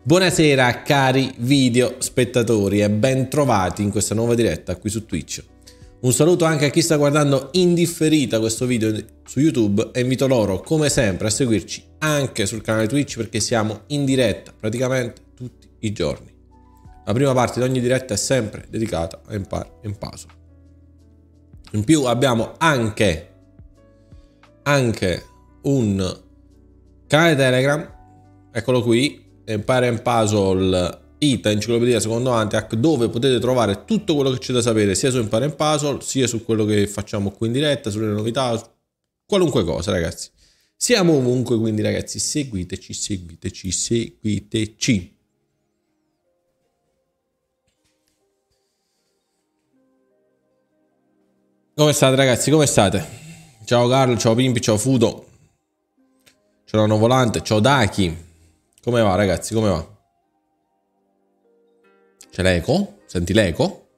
Buonasera cari video spettatori e ben trovati in questa nuova diretta qui su Twitch. Un saluto anche a chi sta guardando in differita questo video su YouTube e invito loro come sempre a seguirci anche sul canale Twitch perché siamo in diretta praticamente tutti i giorni. La prima parte di ogni diretta è sempre dedicata a Empire & Puzzle. In più abbiamo anche un canale Telegram, eccolo qui, Empire & Puzzle Ita Enciclopedia Secondo Antiac, dove potete trovare tutto quello che c'è da sapere sia su Empire & Puzzle sia su quello che facciamo qui in diretta, sulle novità, qualunque cosa ragazzi. Siamo ovunque, quindi ragazzi seguiteci. Come state ragazzi, come state? Ciao Carlo, ciao Pimpi, ciao Fudo, ciao Nano Volante, ciao Daki. Come va ragazzi, come va? C'è l'eco? Senti l'eco?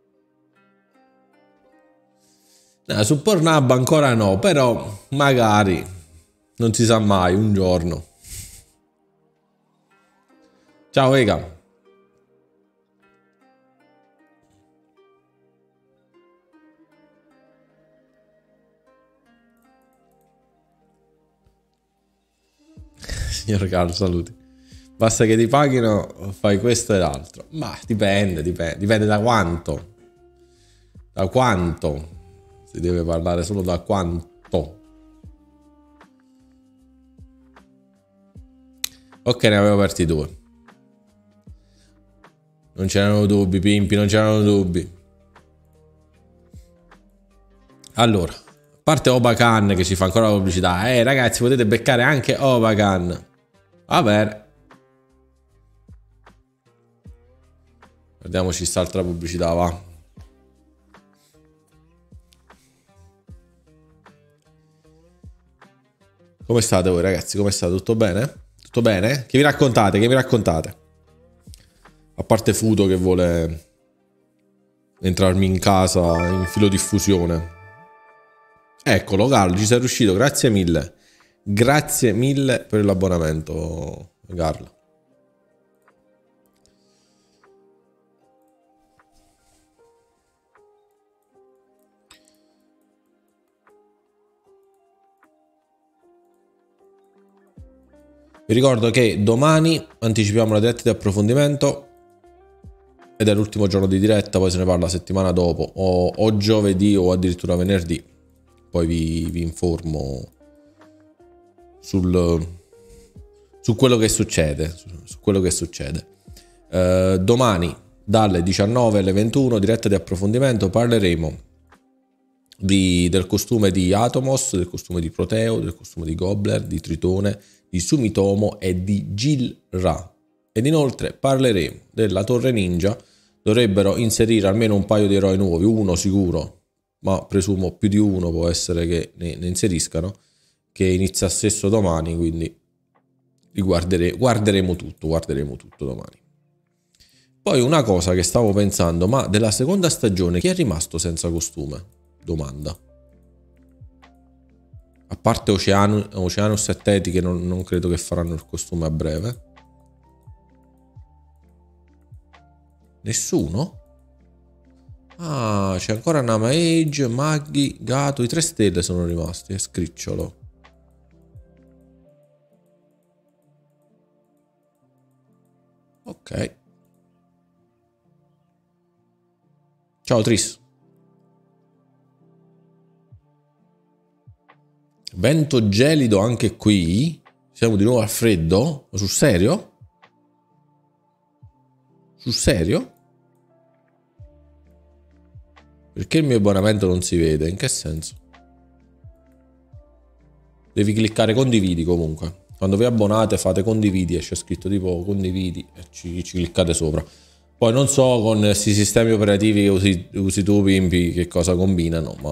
No, su Pornhub ancora no, però magari, non si sa mai, un giorno. Ciao Ega. Signor Carlo, saluti. Basta che ti paghino, fai questo e l'altro. Ma dipende da quanto. Da quanto. Si deve parlare solo da quanto. Ok, ne avevo aperti due. Non c'erano dubbi, Pimpi, non c'erano dubbi. Allora, a parte Obakan che ci fa ancora la pubblicità. Ragazzi, potete beccare anche Obakan. Vabbè. Vediamoci quest'altra pubblicità, va. Come state voi ragazzi? Come state? Tutto bene? Tutto bene? Che mi raccontate? Che mi raccontate? A parte Fudo che vuole entrarmi in casa in filodiffusione. Eccolo Carlo, ci sei riuscito, grazie mille. Grazie mille per l'abbonamento Carlo. Vi ricordo che domani anticipiamo la diretta di approfondimento ed è l'ultimo giorno di diretta, poi se ne parla settimana dopo o giovedì o addirittura venerdì. Poi vi informo su quello che succede. Domani dalle 19 alle 21 diretta di approfondimento parleremo del costume di Atomos, del costume di Proteo, del costume di Gobbler, di Tritone, di Sumitomo e di Gil-Ra. Ed inoltre parleremo della Torre Ninja. Dovrebbero inserire almeno un paio di eroi nuovi, uno sicuro, ma presumo più di uno può essere che ne inseriscano, che inizia stesso domani, quindi guarderemo tutto domani. Poi una cosa che stavo pensando, ma della seconda stagione chi è rimasto senza costume? Domanda. A parte Oceanus e Teti che non credo che faranno il costume a breve. Nessuno? Ah, c'è ancora Nama Age, Maggi, Gato, i 3 stelle sono rimasti, e Scricciolo. Ok. Ciao Tris. Vento gelido anche qui. Siamo di nuovo al freddo? Ma sul serio? Sul serio? Perché il mio abbonamento non si vede? In che senso? Devi cliccare condividi comunque. Quando vi abbonate fate condividi e c'è scritto tipo condividi e ci cliccate sopra. Poi non so con questi sistemi operativi che usi tu Pimpi che cosa combinano, ma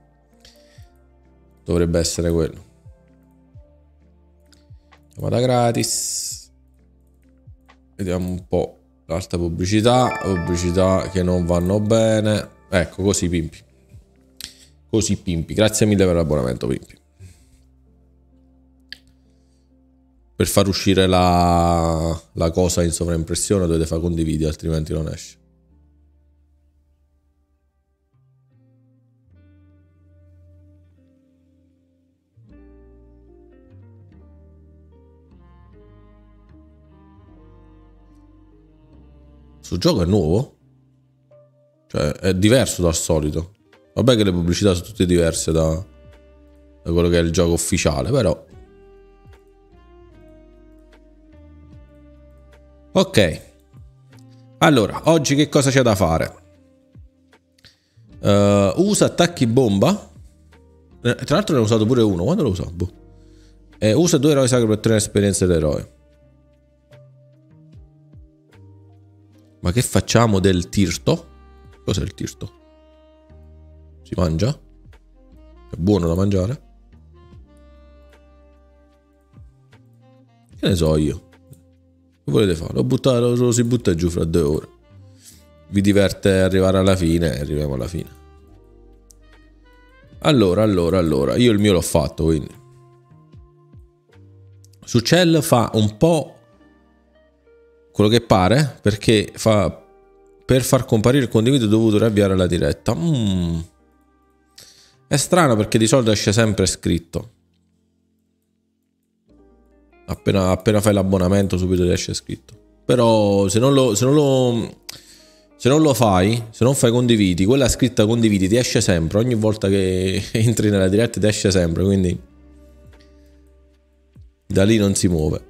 dovrebbe essere quello. Chiamata gratis. Vediamo un po' l'altra pubblicità che non vanno bene. Ecco, così Pimpi. Grazie mille per l'abbonamento Pimpi. per far uscire la cosa in sovraimpressione dovete fare condividi, altrimenti non esce. Sul gioco è nuovo? Cioè è diverso dal solito. Vabbè che le pubblicità sono tutte diverse da quello che è il gioco ufficiale, però. Ok. Allora, oggi che cosa c'è da fare? Usa attacchi bomba. Tra l'altro ne ho usato pure uno. Quando l'ho usato? Boh. Usa 2 eroi sacri per ottenere esperienze dell'eroe. Ma che facciamo del tirto? Cos'è il tirto? Si mangia? È buono da mangiare? Che ne so io? Che volete fare? Lo si butta giù fra 2 ore. Vi diverte arrivare alla fine e arriviamo alla fine. Allora. Io il mio l'ho fatto, quindi. Su Cell fa un po' quello che pare, perché fa per far comparire il condivido ho dovuto riavviare la diretta. È strano perché di solito esce sempre scritto. Appena fai l'abbonamento subito ti esce scritto. Però se non lo fai, se non fai condividi, quella scritta condividi ti esce sempre, ogni volta che entri nella diretta ti esce sempre, quindi da lì non si muove.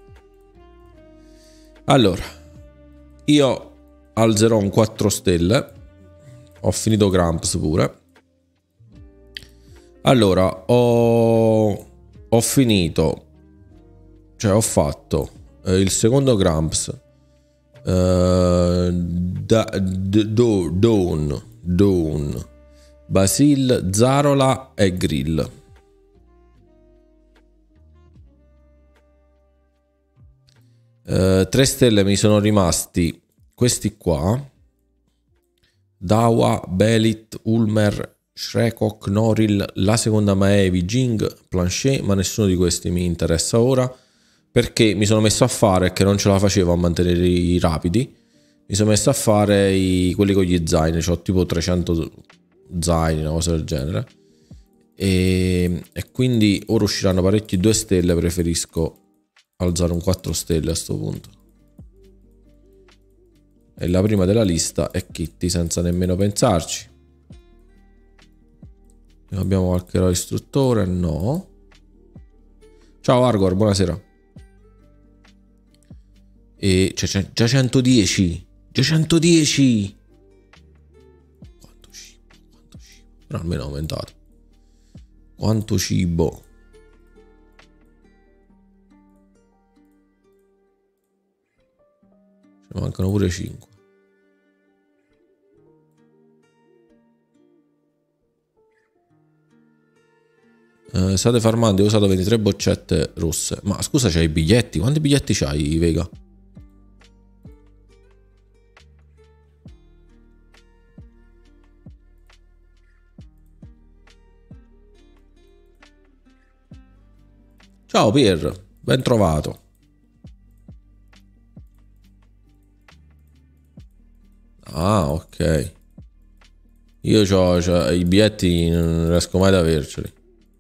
Allora, io alzerò un 4 stelle. Ho finito Gramps pure. Allora, ho finito. Cioè, ho fatto il secondo Gramps. Dawn, Basil, Zarola e Grill. Tre stelle mi sono rimasti questi qua: Dawa, Belit, Ulmer, Shrekok, Noril, la seconda Maevi, Jing, Planchet, ma nessuno di questi mi interessa ora perché mi sono messo a fare, che non ce la facevo a mantenere i rapidi, mi sono messo a fare quelli con gli zaini, ho tipo 300 zaini, una cosa del genere, e quindi ora usciranno parecchi 2 stelle, preferisco alzare un 4 stelle a sto punto. E la prima della lista è Kitty, senza nemmeno pensarci. Abbiamo qualche eroe istruttore? No. Ciao Argor, buonasera. E c'è già 110. Già 110. Quanto cibo. Però almeno è aumentato. Quanto cibo. Ce ne mancano pure 5. State farmando, ho usato 23 boccette rosse. Ma scusa, c'hai i biglietti? Quanti biglietti c'hai, Vega? Ciao Pier, ben trovato. Ah, ok. Io c'ho i biglietti, non riesco mai ad averceli.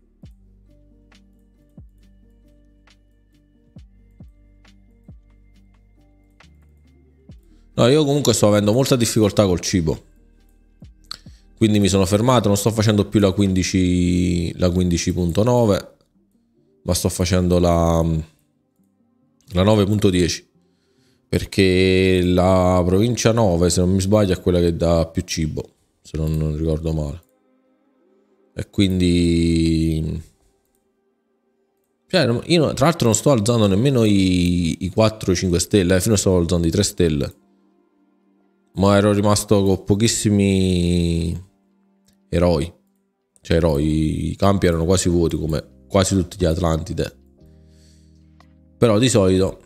No, io comunque sto avendo molta difficoltà col cibo. Quindi mi sono fermato, non sto facendo più la 15.9, ma sto facendo la 9.10. Perché la provincia 9, se non mi sbaglio, è quella che dà più cibo, se non ricordo male. E quindi... Cioè, io tra l'altro non sto alzando nemmeno i 4-5 stelle, fino a sto alzando i 3 stelle. Ma ero rimasto con pochissimi eroi. Cioè eroi, i campi erano quasi vuoti come quasi tutti gli Atlantide. Però di solito...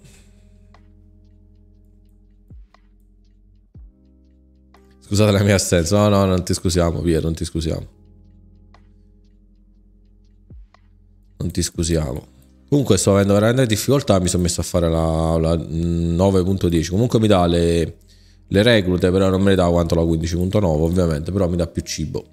Scusate la mia assenza. No, non ti scusiamo, Piero, non ti scusiamo. Non ti scusiamo. Comunque sto avendo veramente difficoltà, mi sono messo a fare la 9.10. Comunque mi dà le reclute, però non me le dà quanto la 15.9 ovviamente, però mi dà più cibo.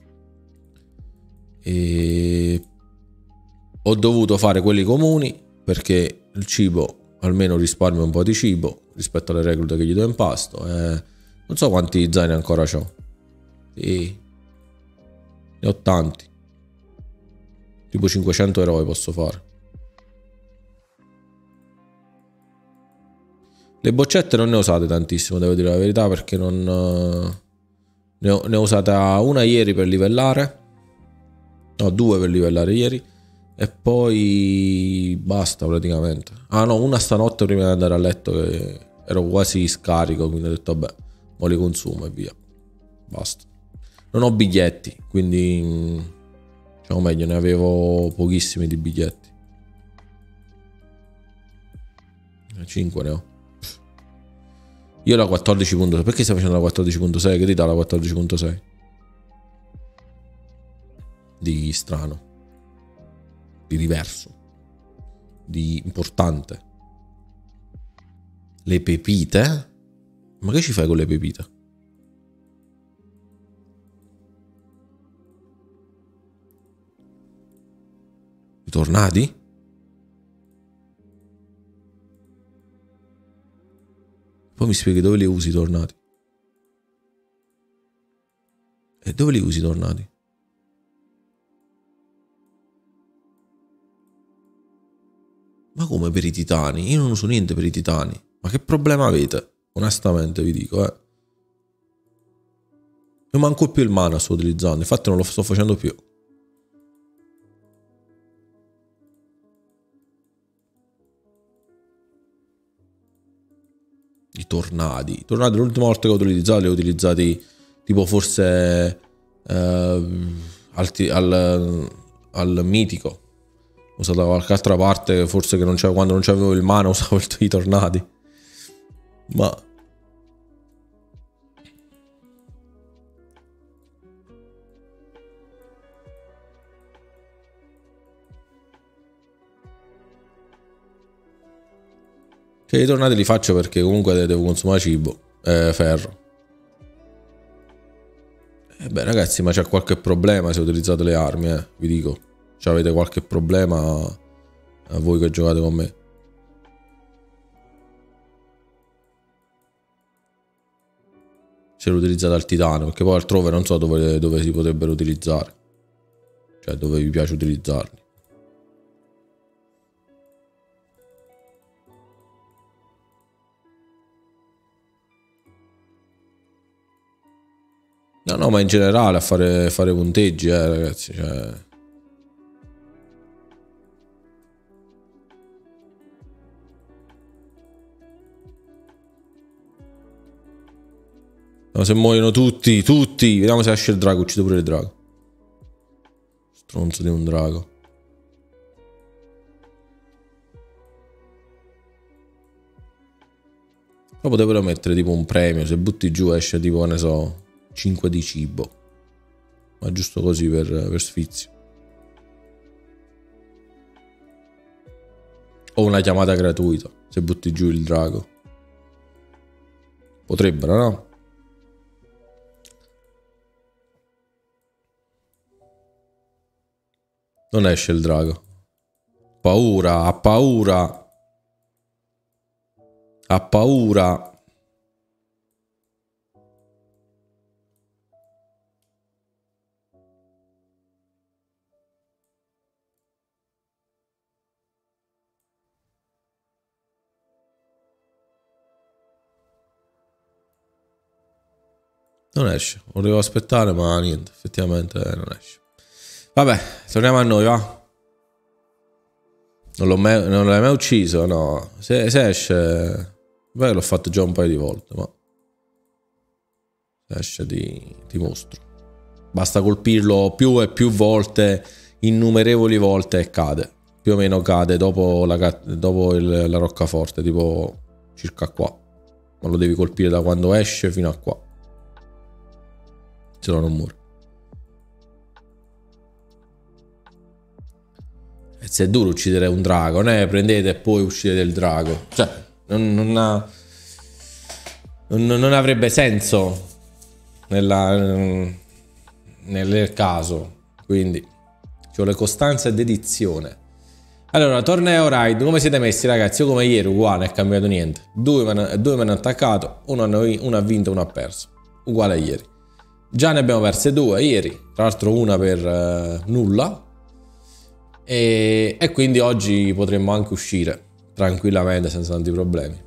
E ho dovuto fare quelli comuni perché il cibo, almeno risparmio un po' di cibo rispetto alle reclute che gli do in pasto. Non so quanti zaini ancora ho. Sì, ne ho tanti. Tipo 500 eroi posso fare. Le boccette non ne ho usate tantissimo, devo dire la verità, perché non ne ho usata una ieri per livellare. No, 2 per livellare ieri. E poi basta praticamente. Ah no, una stanotte prima di andare a letto che ero quasi scarico, quindi ho detto vabbè, mo li consumo e via. Basta. Non ho biglietti, quindi diciamo meglio, ne avevo pochissimi di biglietti. 5 ne ho. Io la 14.6. Perché stai facendo la 14.6? Che ti dà la 14.6? Di strano, di diverso, di importante. Le pepite? Ma che ci fai con le pepite? I tornati? Poi mi spieghi dove li usi i tornati? E dove li usi i tornati? Ma come per i titani? Io non uso niente per i titani. Ma che problema avete? Onestamente vi dico, Io manco più il mana sto utilizzando, infatti non lo sto facendo più. I tornadi. I tornadi l'ultima volta che ho utilizzato li ho utilizzati tipo forse al mitico. Ho usato da qualche altra parte, forse che non c'era, quando non c'avevo il mana usavo i tornadi. Ma che i tornati li faccio perché comunque devo consumare cibo, ferro. Beh ragazzi, ma c'è qualche problema se utilizzate le armi, vi dico. Cioè avete qualche problema a voi che giocate con me? Se lo utilizzate al titano, perché poi altrove non so dove si potrebbero utilizzare. Cioè dove vi piace utilizzarli. No, ma in generale a fare punteggi, ragazzi, cioè... No, se muoiono tutti, vediamo se esce il drago, uccido pure il drago. Stronzo di un drago. Però potrebbero mettere tipo un premio, se butti giù esce tipo, ne so, 5 di cibo. Ma giusto così per sfizio. O una chiamata gratuita, se butti giù il drago. Potrebbero, no? Non esce il drago. Paura, ha paura. Ha paura. Non esce. Volevo aspettare, ma niente, effettivamente non esce. Vabbè, torniamo a noi, va. Non l'hai mai ucciso, no. Se esce... Beh, l'ho fatto già un paio di volte, ma... Se esce ti mostro. Basta colpirlo più e più volte, innumerevoli volte e cade. Più o meno cade dopo la roccaforte, tipo circa qua. Ma lo devi colpire da quando esce fino a qua. Se no non muore. E se è duro uccidere un drago, non è prendete e poi uccidete il drago. Cioè, non avrebbe senso nel caso. Quindi ci vuole costanza e dedizione. Allora, torneo raid, come siete messi ragazzi? Io come ieri, uguale, non è cambiato niente. Due mi hanno attaccato, uno ha vinto, uno ha perso. Uguale a ieri. Già ne abbiamo perse due ieri, tra l'altro una per nulla. E quindi oggi potremmo anche uscire tranquillamente senza tanti problemi.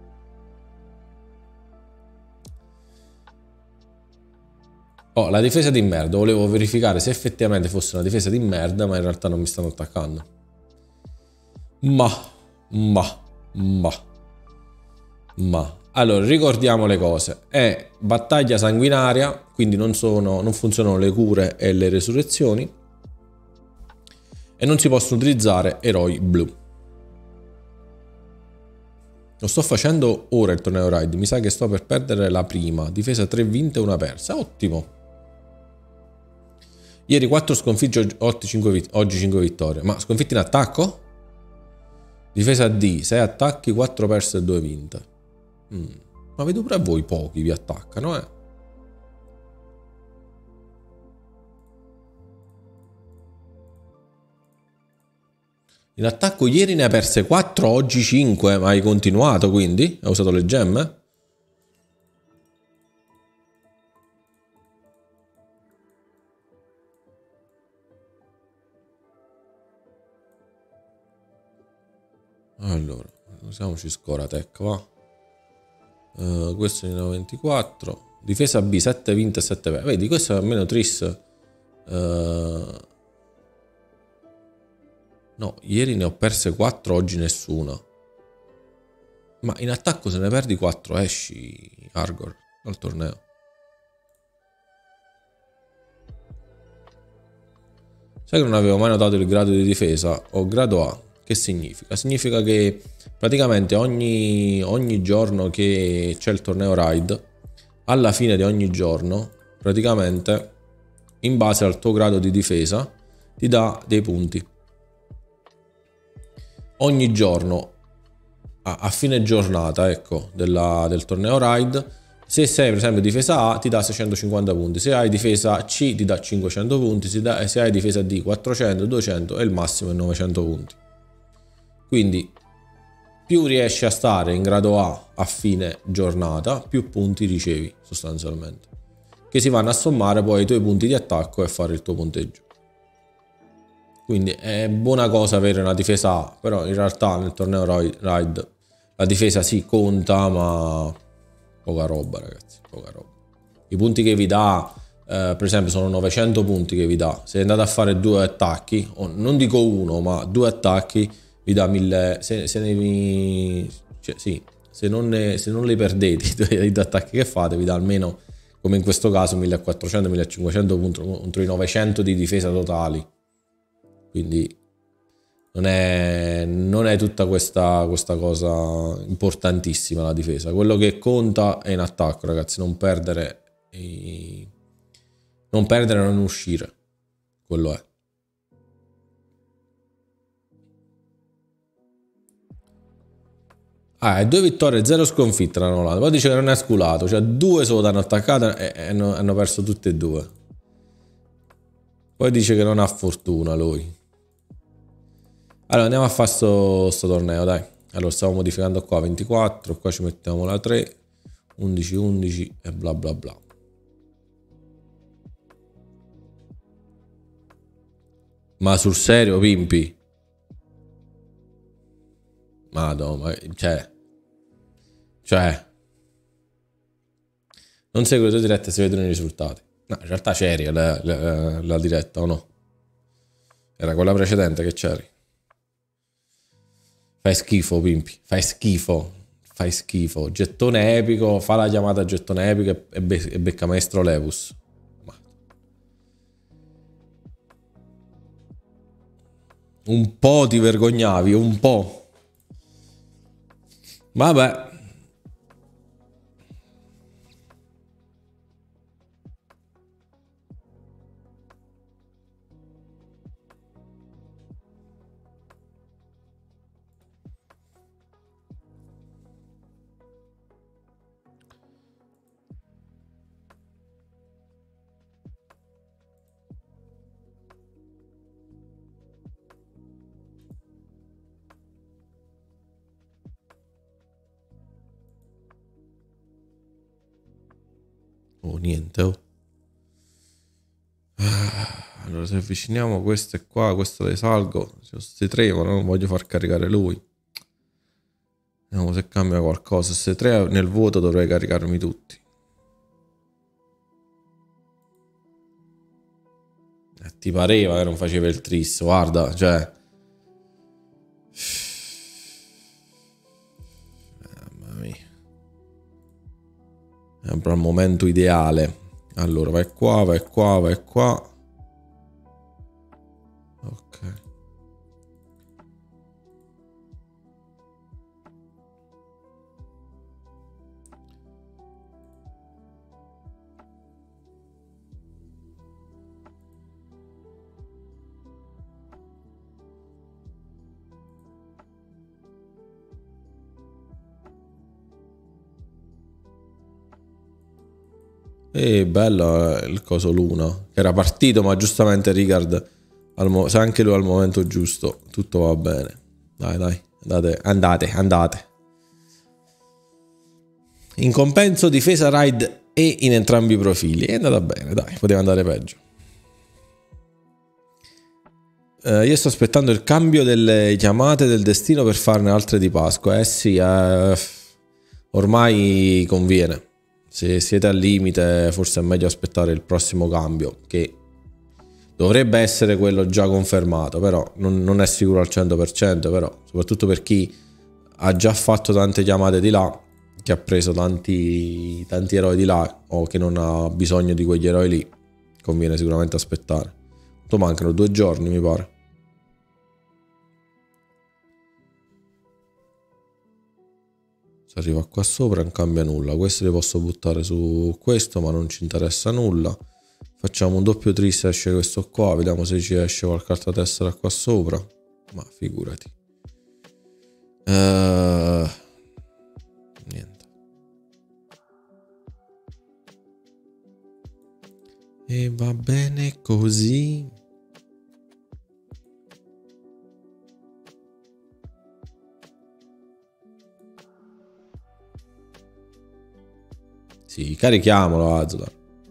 Oh, la difesa di merda, volevo verificare se effettivamente fosse una difesa di merda, ma in realtà non mi stanno attaccando. Ma. Allora, ricordiamo le cose. È battaglia sanguinaria, quindi non funzionano le cure e le resurrezioni. E non si possono utilizzare eroi blu. Lo sto facendo ora il torneo raid. Mi sa che sto per perdere la prima. Difesa 3 vinte e una persa. Ottimo. Ieri 4 sconfitti, oggi 5 vittorie. Ma sconfitti in attacco? Difesa D, 6 attacchi, 4 perse e 2 vinte. Ma vedo pure a voi pochi vi attaccano, eh. In attacco ieri ne ha perse 4, oggi 5, ma hai continuato quindi? Hai usato le gemme? Allora, usiamoci Scoratech, va. Questo è il 24. Difesa B, 7 vinte e 7 perse. Vedi, questo è almeno Tris. No, ieri ne ho perse 4, oggi nessuna. Ma in attacco se ne perdi 4 esci, Argor, dal torneo. Sai che non avevo mai notato il grado di difesa? Ho grado A. Che significa? Significa che praticamente ogni giorno che c'è il torneo raid, alla fine di ogni giorno, praticamente, in base al tuo grado di difesa, ti dà dei punti. Ogni giorno, a fine giornata, ecco, del torneo raid, se sei per esempio difesa A ti dà 650 punti, se hai difesa C ti dà 500 punti, se hai difesa D 400, 200 e il massimo è 900 punti. Quindi più riesci a stare in grado A fine giornata, più punti ricevi sostanzialmente, che si vanno a sommare poi ai tuoi punti di attacco e a fare il tuo punteggio. Quindi è buona cosa avere una difesa A, però in realtà nel torneo raid la difesa sì conta, ma poca roba ragazzi, poca roba. I punti che vi dà, per esempio sono 900 punti che vi dà, se andate a fare 2 attacchi, o non dico uno ma 2 attacchi, vi dà 1000, se non li perdete i 2 attacchi che fate, vi dà almeno, come in questo caso, 1400-1500 punti contro i 900 di difesa totali. Quindi non è tutta questa cosa importantissima la difesa. Quello che conta è in attacco, ragazzi, non perdere e non uscire. Quello è. Ah, 2 vittorie, 0 sconfitte l'hanno Olanda. Poi dice che non è sculato, cioè 2 solo hanno attaccato e hanno perso tutte e 2. Poi dice che non ha fortuna lui. Allora andiamo a fare sto torneo, dai. Allora stiamo modificando qua 24, qua ci mettiamo la 3, 11, 11 e bla bla bla. Ma sul serio, Pimpi? Madonna, cioè, non segui le tue dirette se vedono i risultati. No, in realtà c'eri la diretta, o no? Era quella precedente che c'eri. Fai schifo, Pimpi. Fai schifo. Fai schifo. Gettone epico. Fa la chiamata a gettone epico e becca maestro Levus. Un po' ti vergognavi, un po'. Vabbè. Oh, niente, oh. Allora, se avviciniamo queste qua, questo le salgo. Queste tre, ma non voglio far caricare lui. Vediamo se cambia qualcosa. Se tre nel vuoto dovrei caricarmi tutti. Ti pareva che non faceva il tris, guarda, cioè. Mamma mia. È un momento ideale. Allora, vai qua, vai qua, vai qua. Ok. E bello il coso Luna, che era partito, ma giustamente Ricard, se anche lui al momento giusto, tutto va bene. Dai, dai, andate. In compenso difesa raid e in entrambi i profili. È andata bene, dai, poteva andare peggio. Io sto aspettando il cambio delle chiamate del destino per farne altre di Pasqua. Sì, ormai conviene. Se siete al limite, forse è meglio aspettare il prossimo cambio, che dovrebbe essere quello già confermato, però non è sicuro al 100%, però soprattutto per chi ha già fatto tante chiamate di là, che ha preso tanti eroi di là o che non ha bisogno di quegli eroi lì, conviene sicuramente aspettare. Mancano 2 giorni, mi pare. Se arriva qua sopra non cambia nulla. Questi li posso buttare su questo, ma non ci interessa nulla. Facciamo un doppio tris, esce questo qua, vediamo se ci esce qualche altra tessera qua sopra. Ma figurati. Niente. E va bene così. Sì, carichiamolo Azular.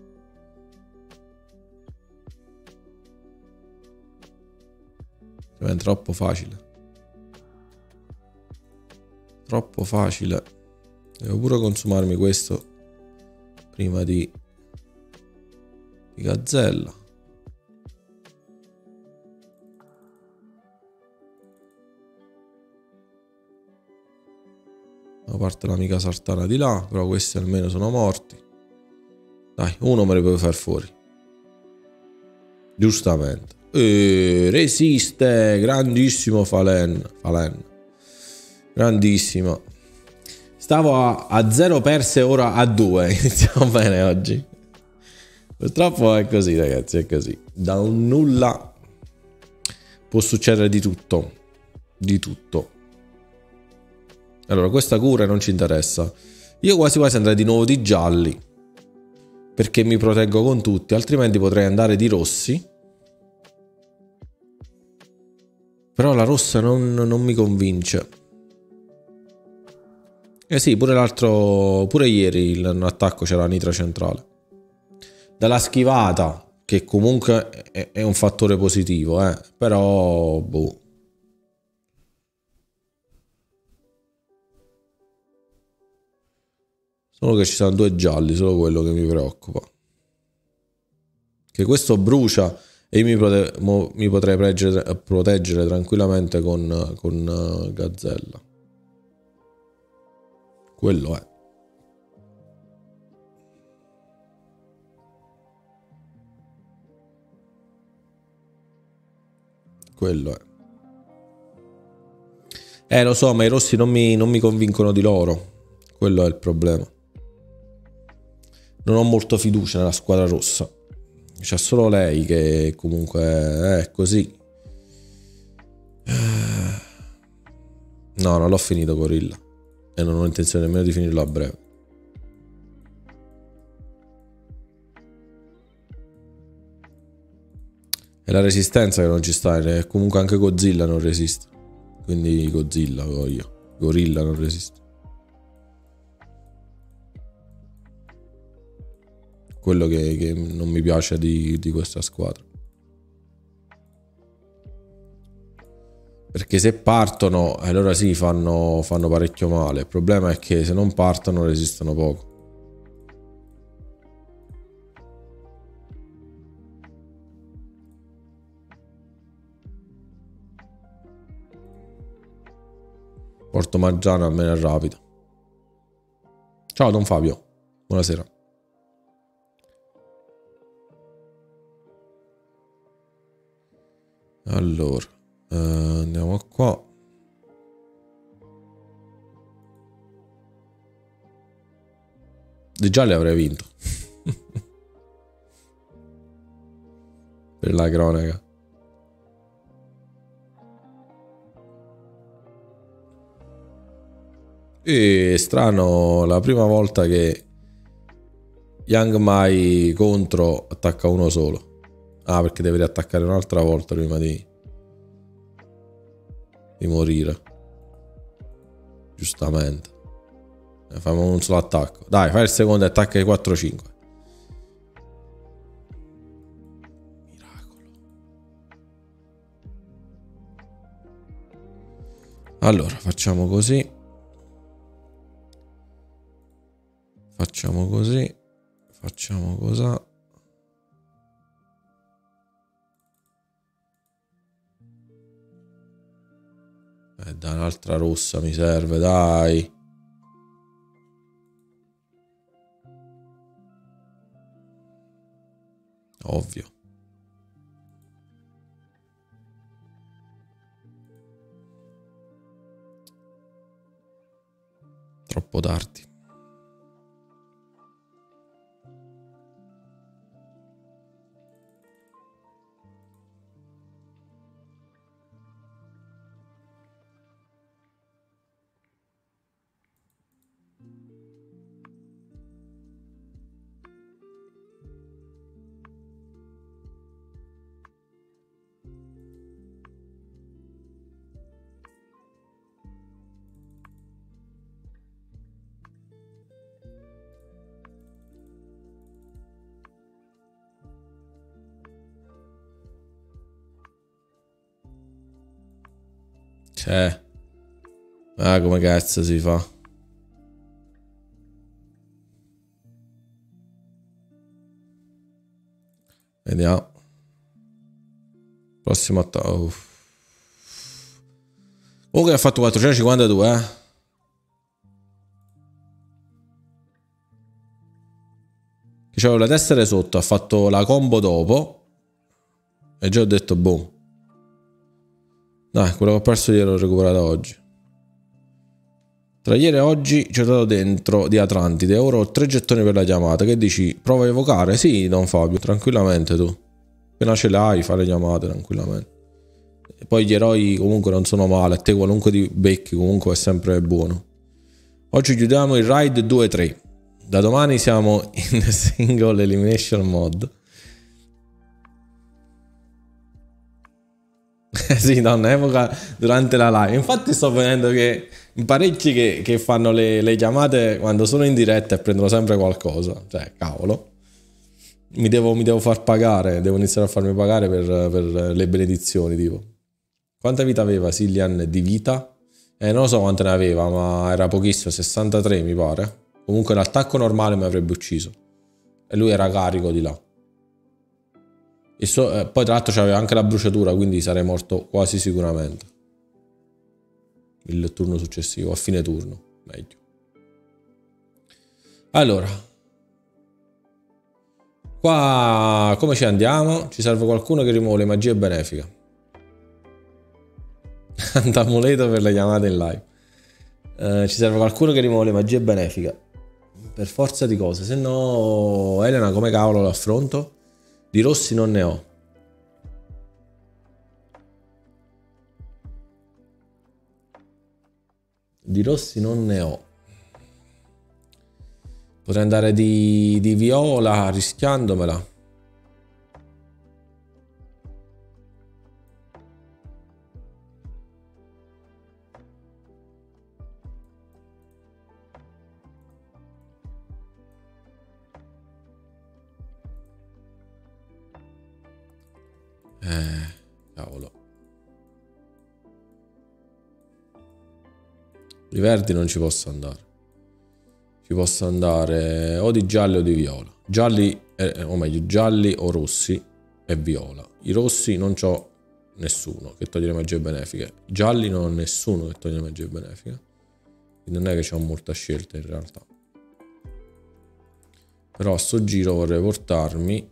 È troppo facile. Troppo facile. Devo pure consumarmi questo prima di Gazzella. A parte l'amica Sartana di là, però questi almeno sono morti. Dai, uno me ne puoi far fuori. Giustamente. Resiste, grandissimo Falen. Grandissimo. Stavo a 0 perse, ora a 2. Iniziamo bene oggi. Purtroppo è così, ragazzi, è così. Da un nulla può succedere di tutto. Di tutto. Allora, questa cura non ci interessa. Io quasi andrei di nuovo di gialli, perché mi proteggo con tutti, altrimenti potrei andare di rossi. Però la rossa non mi convince. Eh sì, pure ieri in attacco c'era la nitra centrale. Dalla schivata, che comunque è un fattore positivo, però boh. Solo che ci sono 2 gialli, solo quello che mi preoccupa. Che questo brucia e io mi potrei proteggere tranquillamente con Gazzella. Quello è. Quello è. Lo so, ma i rossi non mi convincono di loro. Quello è il problema. Non ho molto fiducia nella squadra rossa. C'è solo lei che comunque è così. No, non l'ho finito Gorilla. E non ho intenzione nemmeno di finirlo a breve. È la resistenza che non ci sta. E comunque anche Godzilla non resiste. Quindi Godzilla voglio. Gorilla non resiste. quello che non mi piace di questa squadra. Perché se partono, allora sì, fanno parecchio male. Il problema è che se non partono resistono poco. Porto Maggiano almeno è rapido. Ciao Don Fabio, buonasera. Allora, andiamo qua. Di già le avrei vinto. Per la cronaca. E strano, la prima volta che Young Mai contro attacca uno solo. Ah, perché deve riattaccare un'altra volta prima di morire. Giustamente. Facciamo un solo attacco. Dai, fai il secondo e attacca i 4-5. Miracolo. Allora, facciamo così. Facciamo così. Facciamo così. Dai, un'altra rossa mi serve, dai. Ovvio. Troppo tardi. Ah, come cazzo si fa? Vediamo. Prossimo attacco. Comunque ha fatto 452, eh. Che c'avevo le tessere sotto, ha fatto la combo dopo. E già ho detto boom. Dai, quello che ho perso ieri l'ho recuperato oggi. Tra ieri e oggi ci ho dato dentro di Atlantide. Ora ho 3 gettoni per la chiamata. Che dici? Prova a evocare? Sì, Don Fabio, tranquillamente tu. Appena ce l'hai, fai le chiamate tranquillamente. E poi gli eroi comunque non sono male. A te qualunque ti becchi comunque è sempre buono. Oggi chiudiamo il raid 2-3. Da domani siamo in single elimination mode. Sì, donna, epoca durante la live. Infatti sto vedendo che parecchi che fanno le chiamate quando sono in diretta e prendono sempre qualcosa. Cioè, cavolo. Mi devo far pagare, devo iniziare a farmi pagare per le benedizioni, tipo. Quanta vita aveva Cillian di vita? Non lo so quante ne aveva, ma era pochissimo, 63 mi pare. Comunque l'attacco normale mi avrebbe ucciso. E lui era carico di là. Poi tra l'altro c'aveva anche la bruciatura, quindi sarei morto quasi sicuramente. Il turno successivo, a fine turno, meglio. Allora, qua come ci andiamo? Ci serve qualcuno che rimuove le magie benefiche. Antamuleto per le chiamate in live. Ci serve qualcuno che rimuove le magie benefiche. Per forza di cose, se no Elena come cavolo l'affronto? Di rossi non ne ho. Di rossi non ne ho. Potrei andare di viola rischiandomela. Cavolo. I verdi non ci posso andare. Ci posso andare o di gialli o di viola. Gialli, o meglio, gialli o rossi e viola. I rossi non c'ho nessuno che toglie le magie benefiche. Gialli non ho nessuno che toglie le magie benefiche. Quindi non è che c'ho molta scelta in realtà. Però a sto giro vorrei portarmi...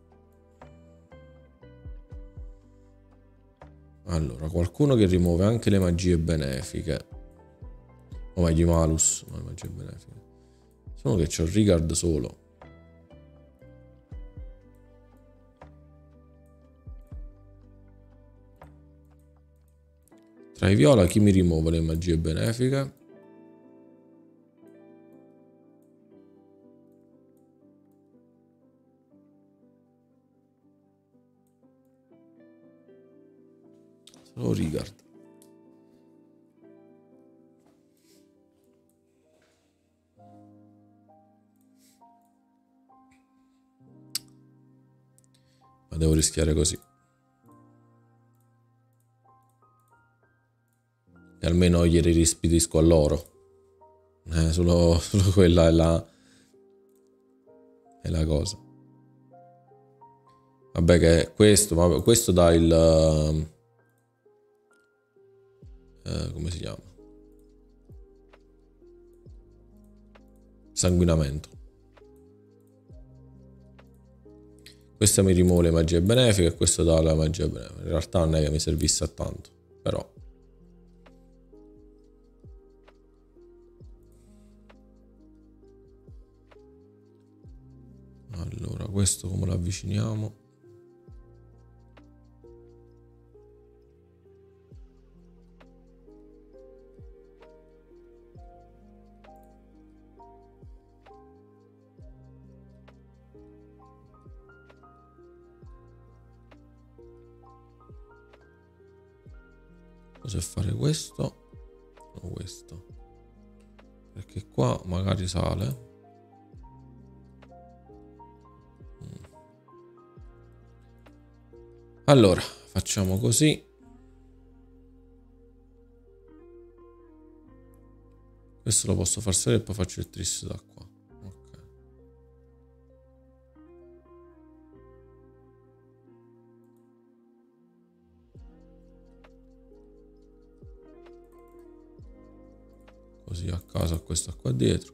Allora, qualcuno che rimuove anche le magie benefiche. O meglio, i malus, ma le magie benefiche. Solo che c'ho il Rigard solo. Tra i viola chi mi rimuove le magie benefiche? Solo Rigard. Ma devo rischiare così. E almeno ieri rispedisco a loro. Solo quella è la cosa. Vabbè che questo dà il... come si chiama? Sanguinamento. Questo mi rimuove le magie benefiche e questo dà la magia benefica. In realtà non è che mi servisse a tanto, però. Allora, questo come lo avviciniamo? Cosa fare questo o questo? Perché qua magari sale. Allora, facciamo così. Questo lo posso far salire e poi faccio il tris da qua. Ok. Così a caso a questo qua dietro.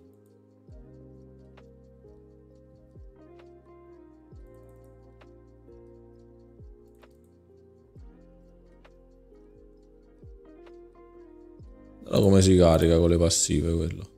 Allora come si carica con le passive quello?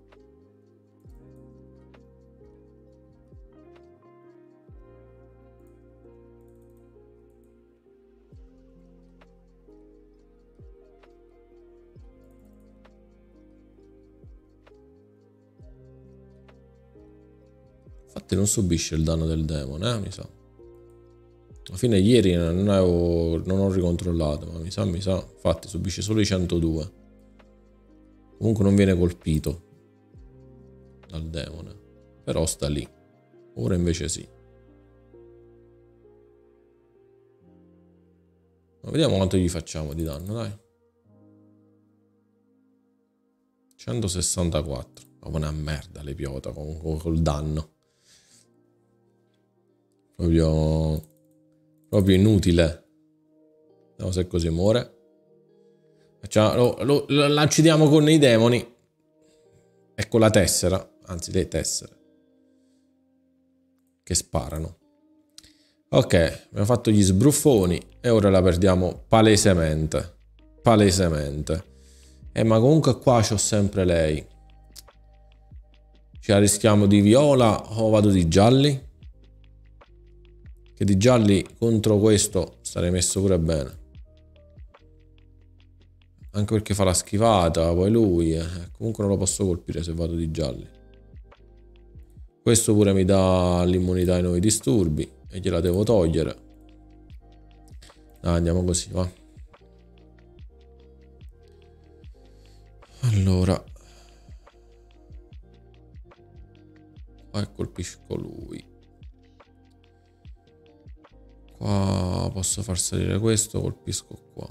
Infatti non subisce il danno del demone, mi sa. Alla fine ieri non ho ricontrollato, ma mi sa. Infatti subisce solo i 102. Comunque non viene colpito dal demone. Però sta lì. Ora invece sì. Ma vediamo quanto gli facciamo di danno, dai. 164. Ma una merda l'idiota col danno. Proprio inutile. Vediamo se così muore. La uccidiamo con i demoni e con la tessera, anzi le tessere che sparano. Ok, abbiamo fatto gli sbruffoni e ora la perdiamo palesemente. Ma comunque qua c'ho sempre lei. Ci rischiamo di viola o vado di gialli? Che di gialli contro questo sarei messo pure bene. Anche perché fa la schivata, poi lui. Comunque non lo posso colpire se vado di gialli. Questo pure mi dà l'immunità ai nuovi disturbi e gliela devo togliere. Dai, andiamo così, va. Allora. Qua colpisco lui. Qua qua, posso far salire questo, colpisco qua.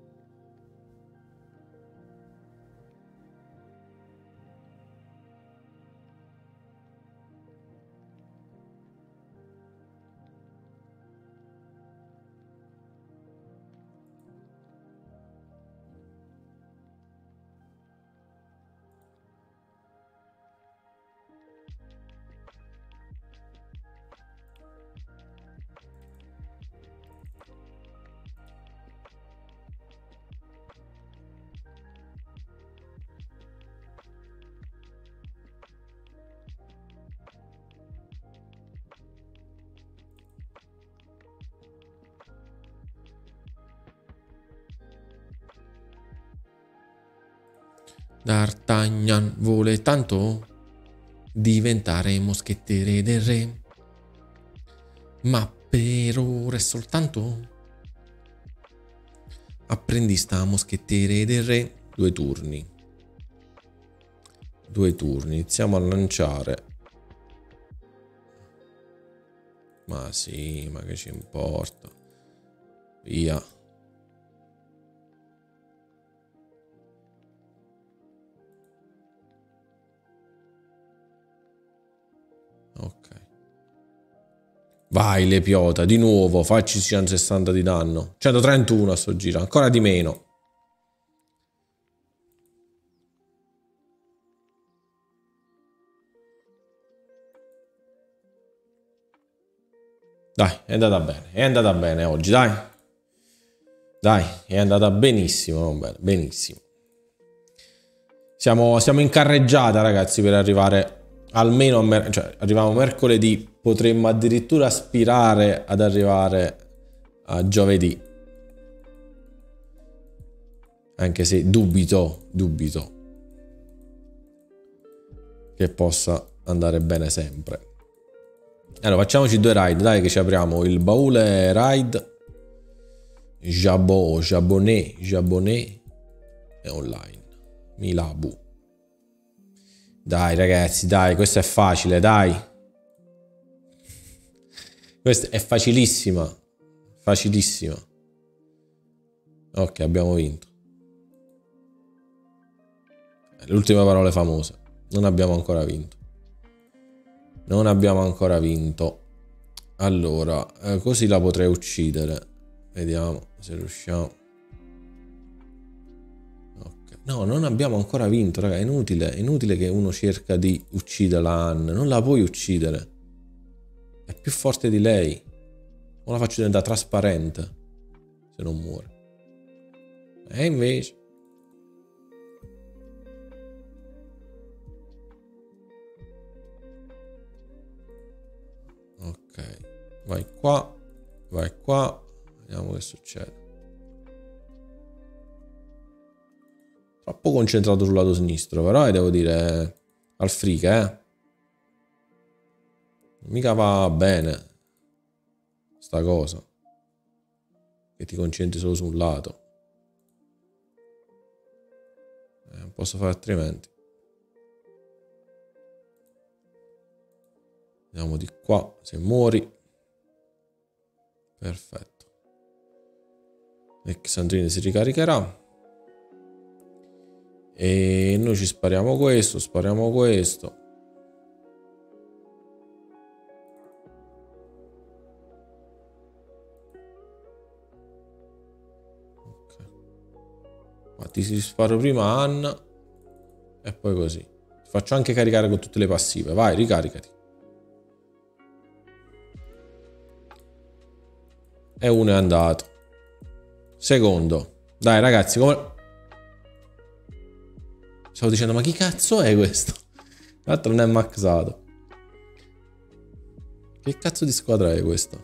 D'Artagnan vuole tanto diventare moschettiere del re, ma per ora è soltanto apprendista moschettiere del re. 2 turni. 2 turni. Iniziamo a lanciare. Ma sì, ma che ci importa? Via. Ok. Vai Lepiota, di nuovo, facci 160 di danno. 131 a sto giro, ancora di meno. Dai, è andata bene oggi, dai. Dai, è andata benissimo, non bene, benissimo. Siamo in carreggiata, ragazzi, per arrivare almeno a cioè arriviamo mercoledì, potremmo addirittura aspirare ad arrivare a giovedì, anche se dubito che possa andare bene sempre. Allora facciamoci 2 raid, dai, che ci apriamo il baule raid. Jabonnet è online. Milabu. Dai ragazzi, dai, questo è facile, dai. Questa è facilissima. Facilissima. Ok, abbiamo vinto. Le ultime parole famose. Non abbiamo ancora vinto. Non abbiamo ancora vinto. Allora, così la potrei uccidere. Vediamo se riusciamo. Ok. No, non abbiamo ancora vinto, raga. È inutile che uno cerca di uccidere la Anne. Non la puoi uccidere. È più forte di lei. O la faccio diventare trasparente se non muore. E invece... Ok. Vai qua. Vai qua. Vediamo che succede. Troppo concentrato sul lato sinistro, però devo dire al freak, mica va bene sta cosa che ti concentri solo su un lato. Non posso fare altrimenti. Andiamo di qua, se muori. Perfetto. Alexandrine si ricaricherà. E noi ci spariamo questo, spariamo questo. Ok. Ma ti sparo prima Anna e poi così. Ti faccio anche caricare con tutte le passive. Vai, ricaricati. E uno è andato. Secondo. Dai ragazzi, come... Stavo dicendo, ma chi cazzo è questo? Tra l'altro non è maxato. Che cazzo di squadra è questa?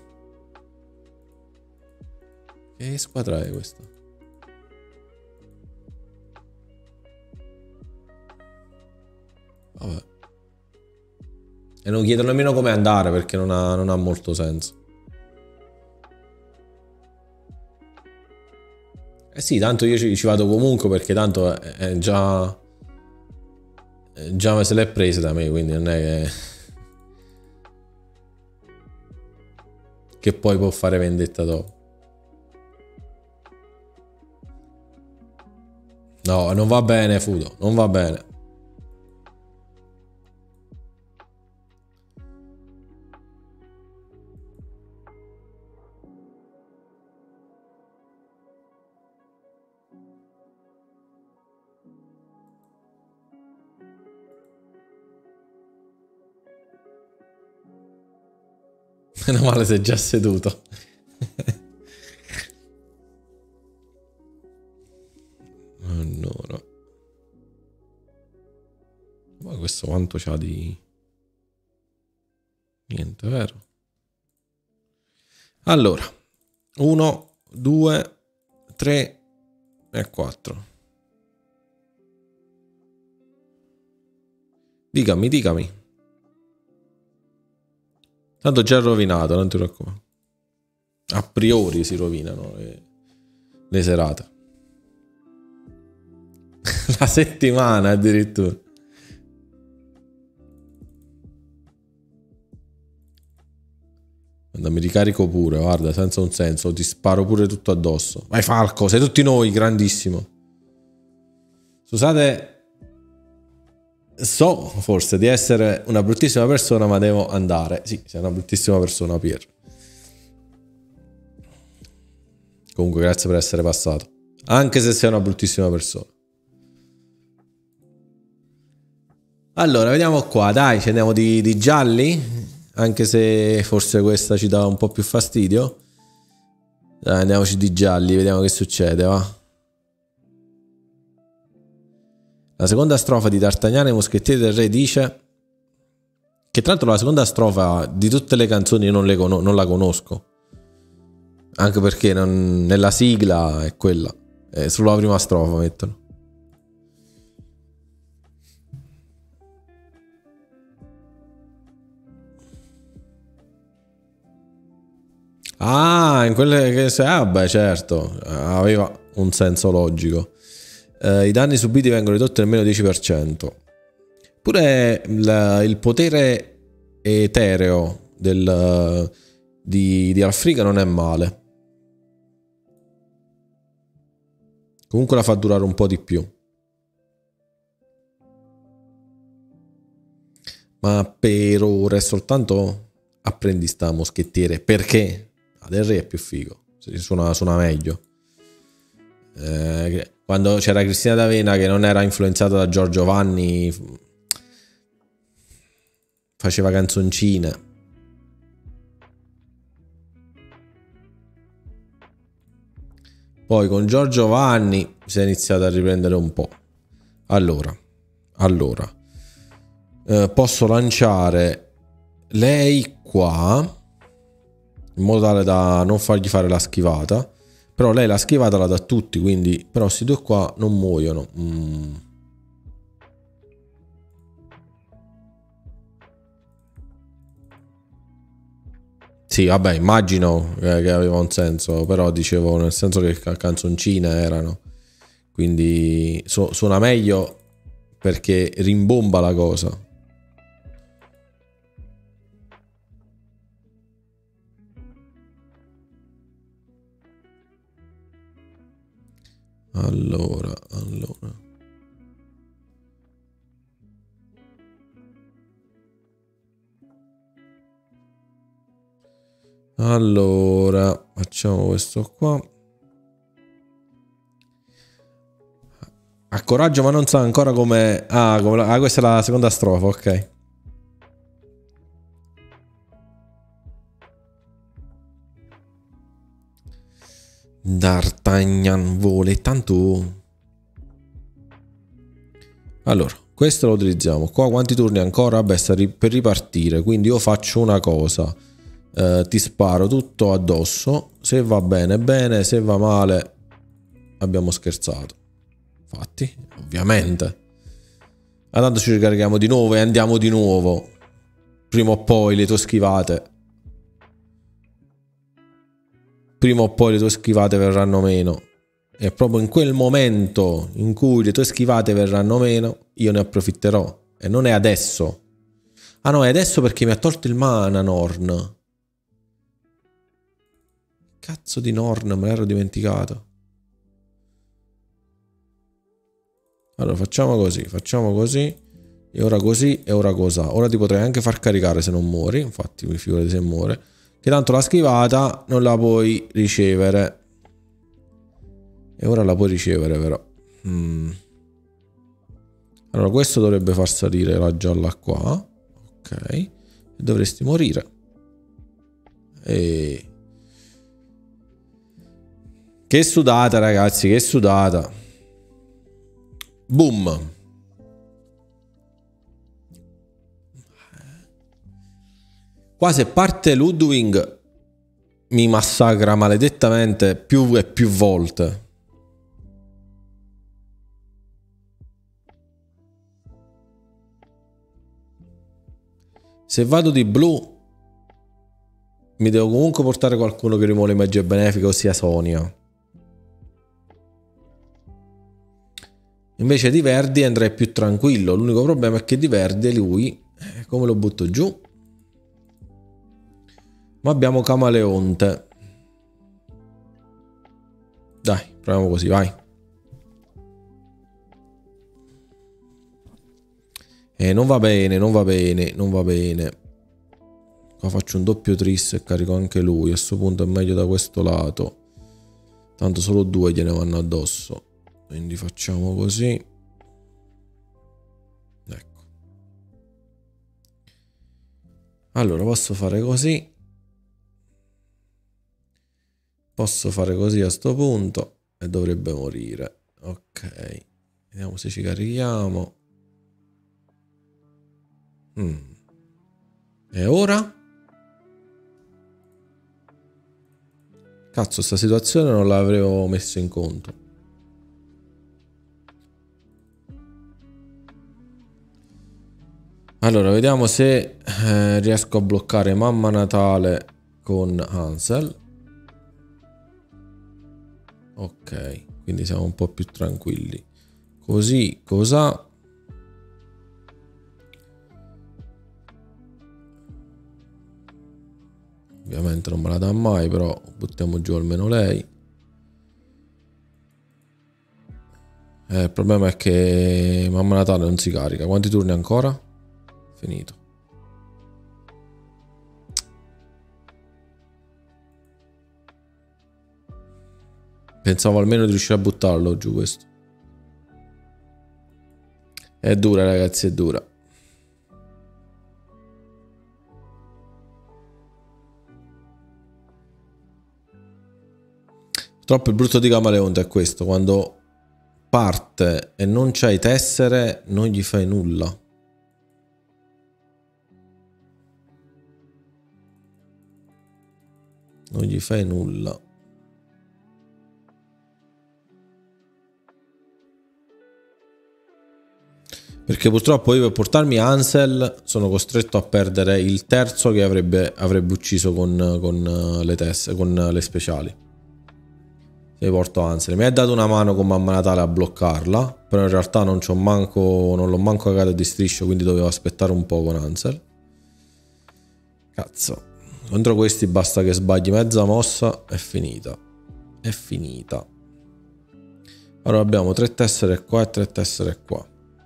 Che squadra è questa? Vabbè. E non chiedo nemmeno come andare perché non ha molto senso. Eh sì, tanto io ci vado comunque perché tanto è già se l'è presa da me, quindi non è che poi può fare vendetta dopo. No, non va bene, Fudo, non va bene. Meno male sei già seduto. Allora. Ma questo quanto c'ha di... Niente, vero? Allora. 1, 2, 3 e 4. Dicami. Tanto già rovinato, non ti preoccupare. A priori si rovinano le serate. La settimana addirittura. Guarda, mi ricarico pure, guarda, senza un senso. Ti sparo pure tutto addosso. Vai Falco, sei tutti noi, grandissimo. Scusate... So forse di essere una bruttissima persona, ma devo andare. Sì, sei una bruttissima persona, Pier. Comunque, grazie per essere passato. Anche se sei una bruttissima persona. Allora, vediamo qua. Dai, ci andiamo di gialli. Anche se forse questa ci dà un po' più fastidio. Dai, andiamoci di gialli, vediamo che succede, va. La seconda strofa di D'Artagnan e i moschettieri del re dice... Che tra l'altro la seconda strofa di tutte le canzoni io non la conosco. Anche perché nella sigla è quella. È solo la prima strofa mettono. Ah, in quelle che... beh, certo. Aveva un senso logico. I danni subiti vengono ridotti almeno 10%. Pure il potere etereo di Alfriga non è male. Comunque la fa durare un po' di più. Ma per ora è soltanto apprendista moschettiere. Perché? Del re è più figo. Suona meglio. Quando c'era Cristina D'Avena che non era influenzata da Giorgio Vanni, faceva canzoncine. Poi con Giorgio Vanni si è iniziato a riprendere un po'. Allora posso lanciare lei qua in modo tale da non fargli fare la schivata. Però lei la schivata la dà tutti, quindi... Però questi due qua non muoiono. Sì, vabbè, immagino che aveva un senso. Però dicevo nel senso che canzoncine erano. Quindi suona meglio perché rimbomba la cosa. Allora. Allora, facciamo questo qua. Ha coraggio ma non sa ancora come... questa è la seconda strofa, ok. D'Artagnan vuole tanto. Allora, questo lo utilizziamo. Qua quanti turni ancora? Vabbè, sta per ripartire. Quindi io faccio una cosa. Ti sparo tutto addosso. Se va bene, bene. Se va male, abbiamo scherzato. Infatti, ovviamente. Ma tanto ci ricarichiamo di nuovo e andiamo di nuovo. Prima o poi le tue schivate. Prima o poi le tue schivate verranno meno. E proprio in quel momento in cui le tue schivate verranno meno, io ne approfitterò. E non è adesso. Ah no, è adesso perché mi ha tolto il mana Norn. Cazzo di Norn, me l'ero dimenticato. Allora facciamo così, facciamo così. E ora così e ora cosa. Ora ti potrei anche far caricare se non muori. Infatti mi figurati se muore. Che tanto la schivata non la puoi ricevere. E ora la puoi ricevere però. Allora questo dovrebbe far salire la gialla qua. Ok. E dovresti morire. E... Che sudata ragazzi, che sudata. Boom. Qua se parte Ludwig mi massacra maledettamente più e più volte. Se vado di blu mi devo comunque portare qualcuno che rimuove magia benefica, ossia Sonia. Invece di Verdi andrei più tranquillo. L'unico problema è che di Verdi lui, come lo butto giù? Ma abbiamo Camaleonte. Dai, proviamo così, vai. Non va bene, non va bene, non va bene. Qua faccio un doppio tris e carico anche lui. A questo punto è meglio da questo lato. Tanto solo due gliene vanno addosso. Quindi facciamo così. Ecco. Allora posso fare così. Posso fare così a sto punto. E dovrebbe morire. Ok. Vediamo se ci carichiamo. E ora? Cazzo, sta situazione non l'avevo messo in conto. Allora, vediamo se riesco a bloccare Mamma Natale con Hansel. Ok, quindi siamo un po' più tranquilli. Così, cosa? Ovviamente non me la dà mai, però buttiamo giù almeno lei. Il problema è che Mamma Natale non si carica. Quanti turni ancora? Finito. Pensavo almeno di riuscire a buttarlo giù questo. È dura ragazzi, è dura. Purtroppo il brutto di Camaleonte è questo, quando parte e non c'hai tessere non gli fai nulla. Non gli fai nulla. Perché purtroppo io per portarmi Hansel sono costretto a perdere il terzo che avrebbe ucciso con le teste, con le speciali. Se mi porto Hansel. Mi ha dato una mano con Mamma Natale a bloccarla, però in realtà non l'ho manco cagato di striscio, quindi dovevo aspettare un po' con Hansel. Cazzo. Contro questi basta che sbagli mezza mossa, è finita. È finita. Allora abbiamo 3 tessere qua e 3 tessere qua.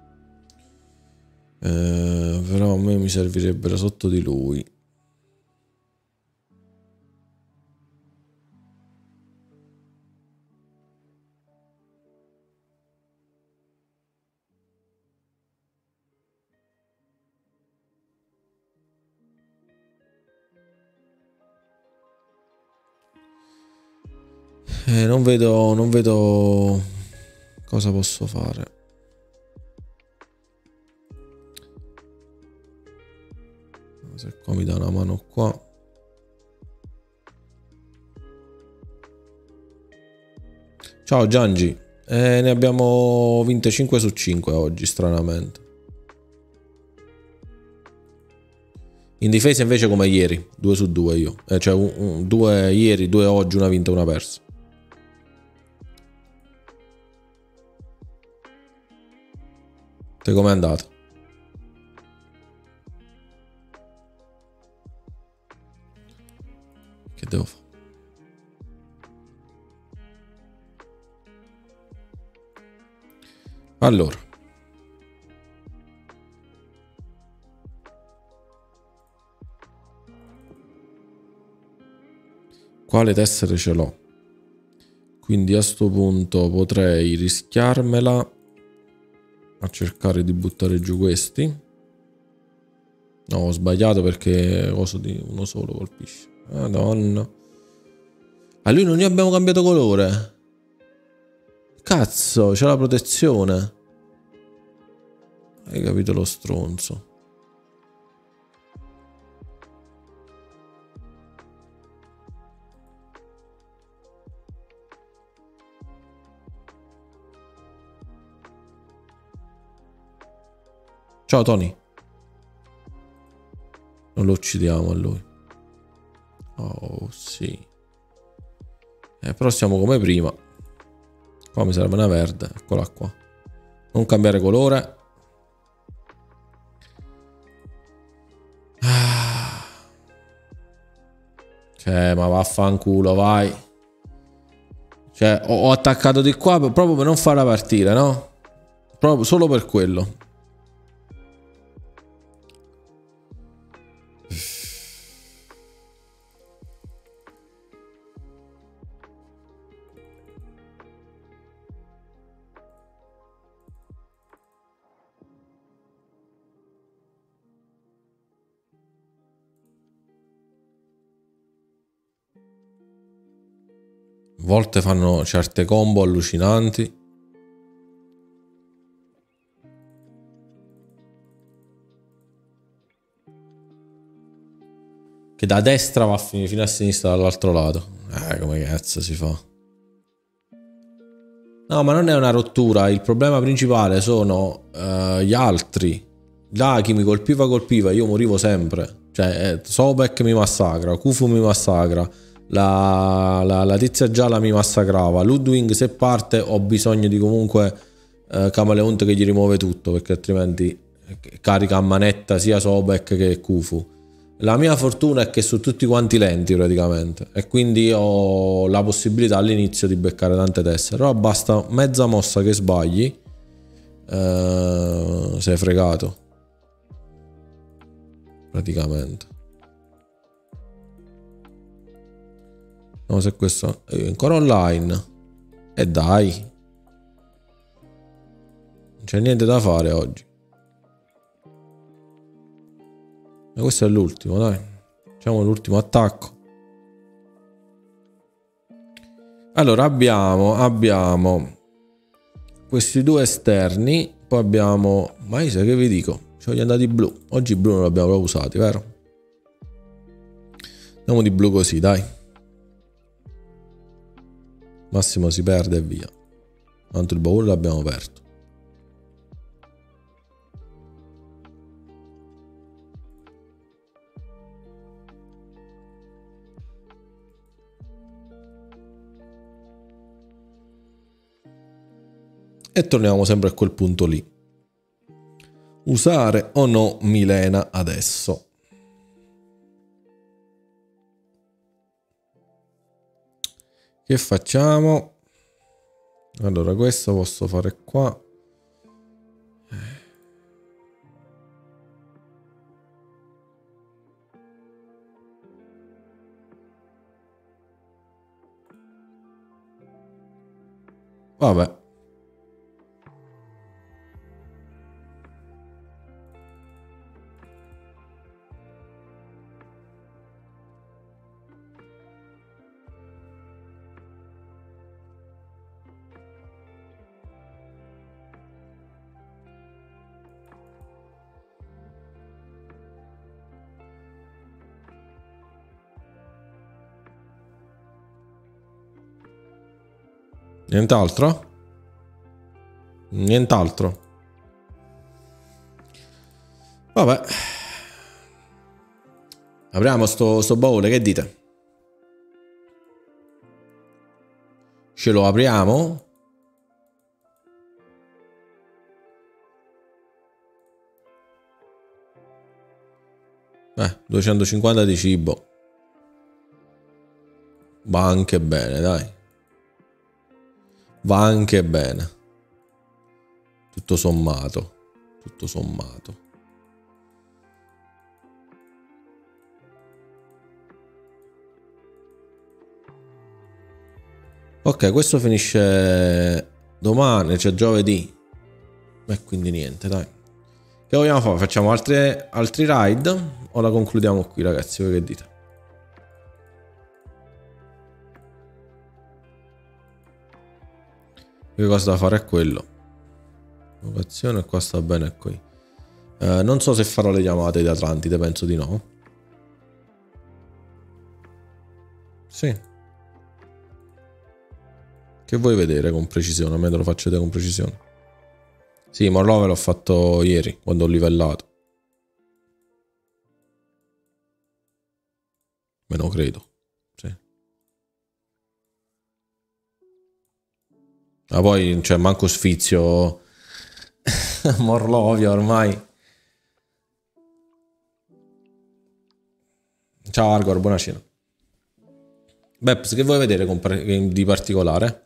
Però a me mi servirebbero sotto di lui. Non vedo cosa posso fare. Se qua mi dà una mano qua. Ciao Giangi. Ne abbiamo vinte 5 su 5 oggi, stranamente. In difesa invece come ieri, 2 su 2 io. Cioè 2 ieri, 2 oggi, una vinta e una persa. Te com'è andata? Che devo fare? Allora. Quale tessere ce l'ho? Quindi a sto punto potrei rischiarmela a cercare di buttare giù questi. No, ho sbagliato perché coso di uno solo colpisce. Madonna. A lui non gli abbiamo cambiato colore. Cazzo, c'è la protezione. Hai capito lo stronzo. Ciao Tony. Non lo uccidiamo a lui. Oh sì. Però siamo come prima. Qua mi serve una verde. Eccola qua. Non cambiare colore. Cioè, ma vaffanculo, vai. Cioè, ho attaccato di qua proprio per non farla partire, no? Proprio solo per quello. A volte fanno certe combo allucinanti. Che da destra va fino a sinistra dall'altro lato. Come cazzo si fa? No, ma non è una rottura. Il problema principale sono gli altri. Là chi mi colpiva, io morivo sempre. Cioè, Sobek mi massacra, Kufu mi massacra. La tizia gialla mi massacrava. Ludwig se parte ho bisogno di comunque Camaleonte che gli rimuove tutto, perché altrimenti carica a manetta sia Sobek che Kufu. La mia fortuna è che sono tutti quanti lenti praticamente e quindi ho la possibilità all'inizio di beccare tante tessere, però basta mezza mossa che sbagli, sei fregato praticamente. No, se questo è ancora online e dai, non c'è niente da fare oggi. Ma questo è l'ultimo, dai. Facciamo l'ultimo attacco. Allora abbiamo questi due esterni. Poi abbiamo... Ma io sai che vi dico? Ci voglio andare di blu. Oggi blu non l'abbiamo proprio usati, vero? Andiamo di blu così, dai. Massimo si perde e via. Tanto il baule l'abbiamo aperto. E torniamo sempre a quel punto lì. Usare o no Milena adesso? Che facciamo? Allora questo posso fare qua. Vabbè. Nient'altro? Nient'altro. Vabbè. Apriamo sto baule, che dite? Ce lo apriamo? Eh, 250 di cibo. Va anche bene, dai. Va anche bene. Tutto sommato. Tutto sommato. Ok, questo finisce domani, cioè giovedì. E quindi niente, dai. Che vogliamo fare? Facciamo altri ride o la concludiamo qui, ragazzi? Voi che dite? Che cosa da fare è quello. Innovazione, qua sta bene qui. Non so se farò le chiamate di Atlantide, penso di no. Sì. Che vuoi vedere con precisione? A me te lo faccio vedere con precisione. Sì, Morlove l'ho fatto ieri, quando ho livellato. Me lo credo. Sì. Ma poi, cioè, manco sfizio Morlovia ormai. Ciao Argor, buona cena. Beps, che vuoi vedere di particolare?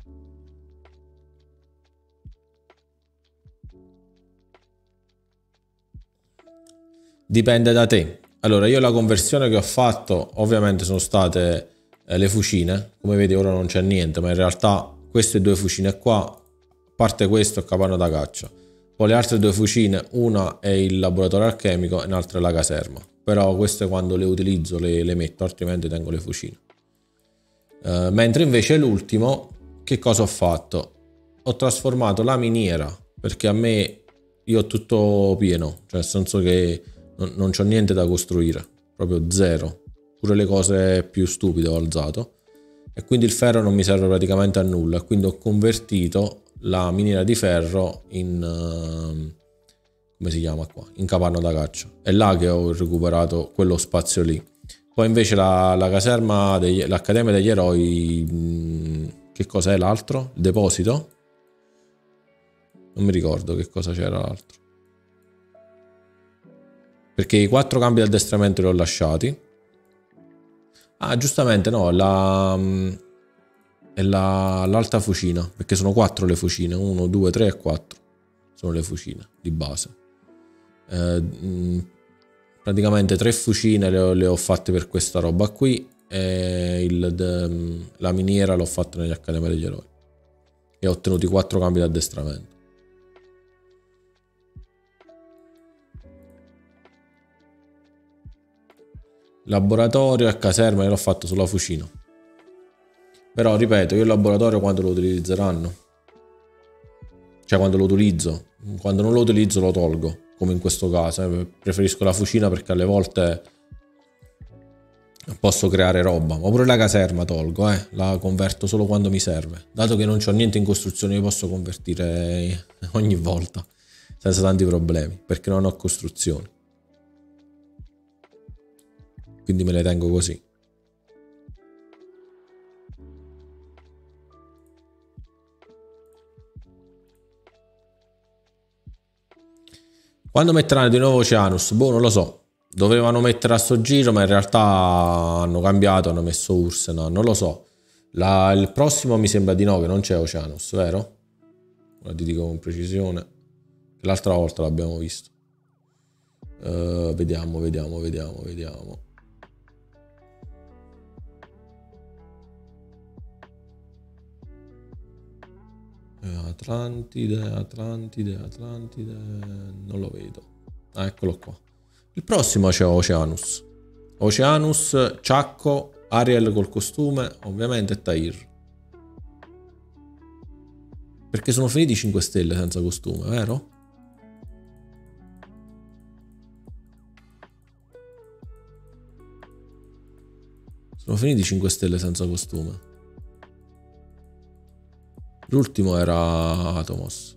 Dipende da te. Allora, io la conversione che ho fatto, ovviamente sono state le fucine. Come vedi ora non c'è niente, ma in realtà queste due fucine qua, a parte questo è capanna da caccia. Poi le altre due fucine, una è il laboratorio alchemico e l'altra è la caserma. Però queste quando le utilizzo le metto, altrimenti tengo le fucine. Mentre invece l'ultimo, che cosa ho fatto? Ho trasformato la miniera, perché a me, io ho tutto pieno, cioè nel senso che non c'ho niente da costruire, proprio zero. Pure le cose più stupide ho alzato. E quindi il ferro non mi serve praticamente a nulla. Quindi ho convertito la miniera di ferro in... come si chiama qua? In capanna da caccia. È là che ho recuperato quello spazio lì. Poi invece la caserma, l'Accademia degli Eroi, che cos'è l'altro? Il deposito? Non mi ricordo che cosa c'era l'altro. Perché i 4 cambi di addestramento li ho lasciati. Ah, giustamente no, è l'alta fucina, perché sono 4 le fucine, 1, 2, 3 e 4 sono le fucine di base. Praticamente 3 fucine le ho fatte per questa roba qui e la miniera l'ho fatta negli Accademia degli Eroi e ho ottenuto i 4 cambi di addestramento. Laboratorio e caserma l'ho fatto sulla fucina. Però ripeto, io il laboratorio quando lo utilizzeranno? Cioè quando lo utilizzo? Quando non lo utilizzo lo tolgo, come in questo caso. Preferisco la fucina perché alle volte posso creare roba. Ma pure la caserma tolgo, la converto solo quando mi serve. Dato che non c'ho niente in costruzione, io posso convertire ogni volta, senza tanti problemi, perché non ho costruzioni. Quindi me le tengo così. Quando metteranno di nuovo Oceanus? Boh, non lo so. Dovevano mettere a sto giro, ma in realtà hanno cambiato, hanno messo Ursena, non lo so. Il prossimo mi sembra di no, che non c'è Oceanus, vero? Ora ti dico con precisione. L'altra volta l'abbiamo visto. Vediamo. Atlantide, non lo vedo. Ah, eccolo qua. Il prossimo c'è Oceanus. Oceanus, Ciacco, Ariel col costume, ovviamente e Tahir. Perché sono finiti 5 stelle senza costume, vero? Sono finiti 5 stelle senza costume. L'ultimo era Atomos.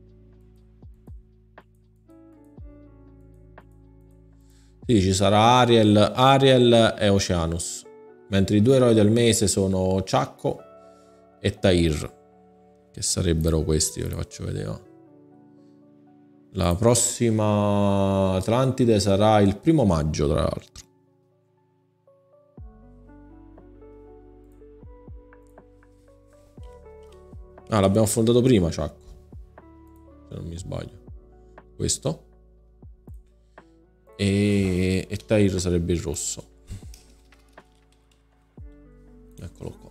Sì, ci sarà Ariel e Oceanus. Mentre i 2 eroi del mese sono Ciacco e Tahir. Che sarebbero questi, ve li faccio vedere. La prossima Atlantide sarà il 1° maggio, tra l'altro. Ah, l'abbiamo affrontato prima, Ciacco. se non mi sbaglio. Questo. E Tahir sarebbe il rosso. Eccolo qua.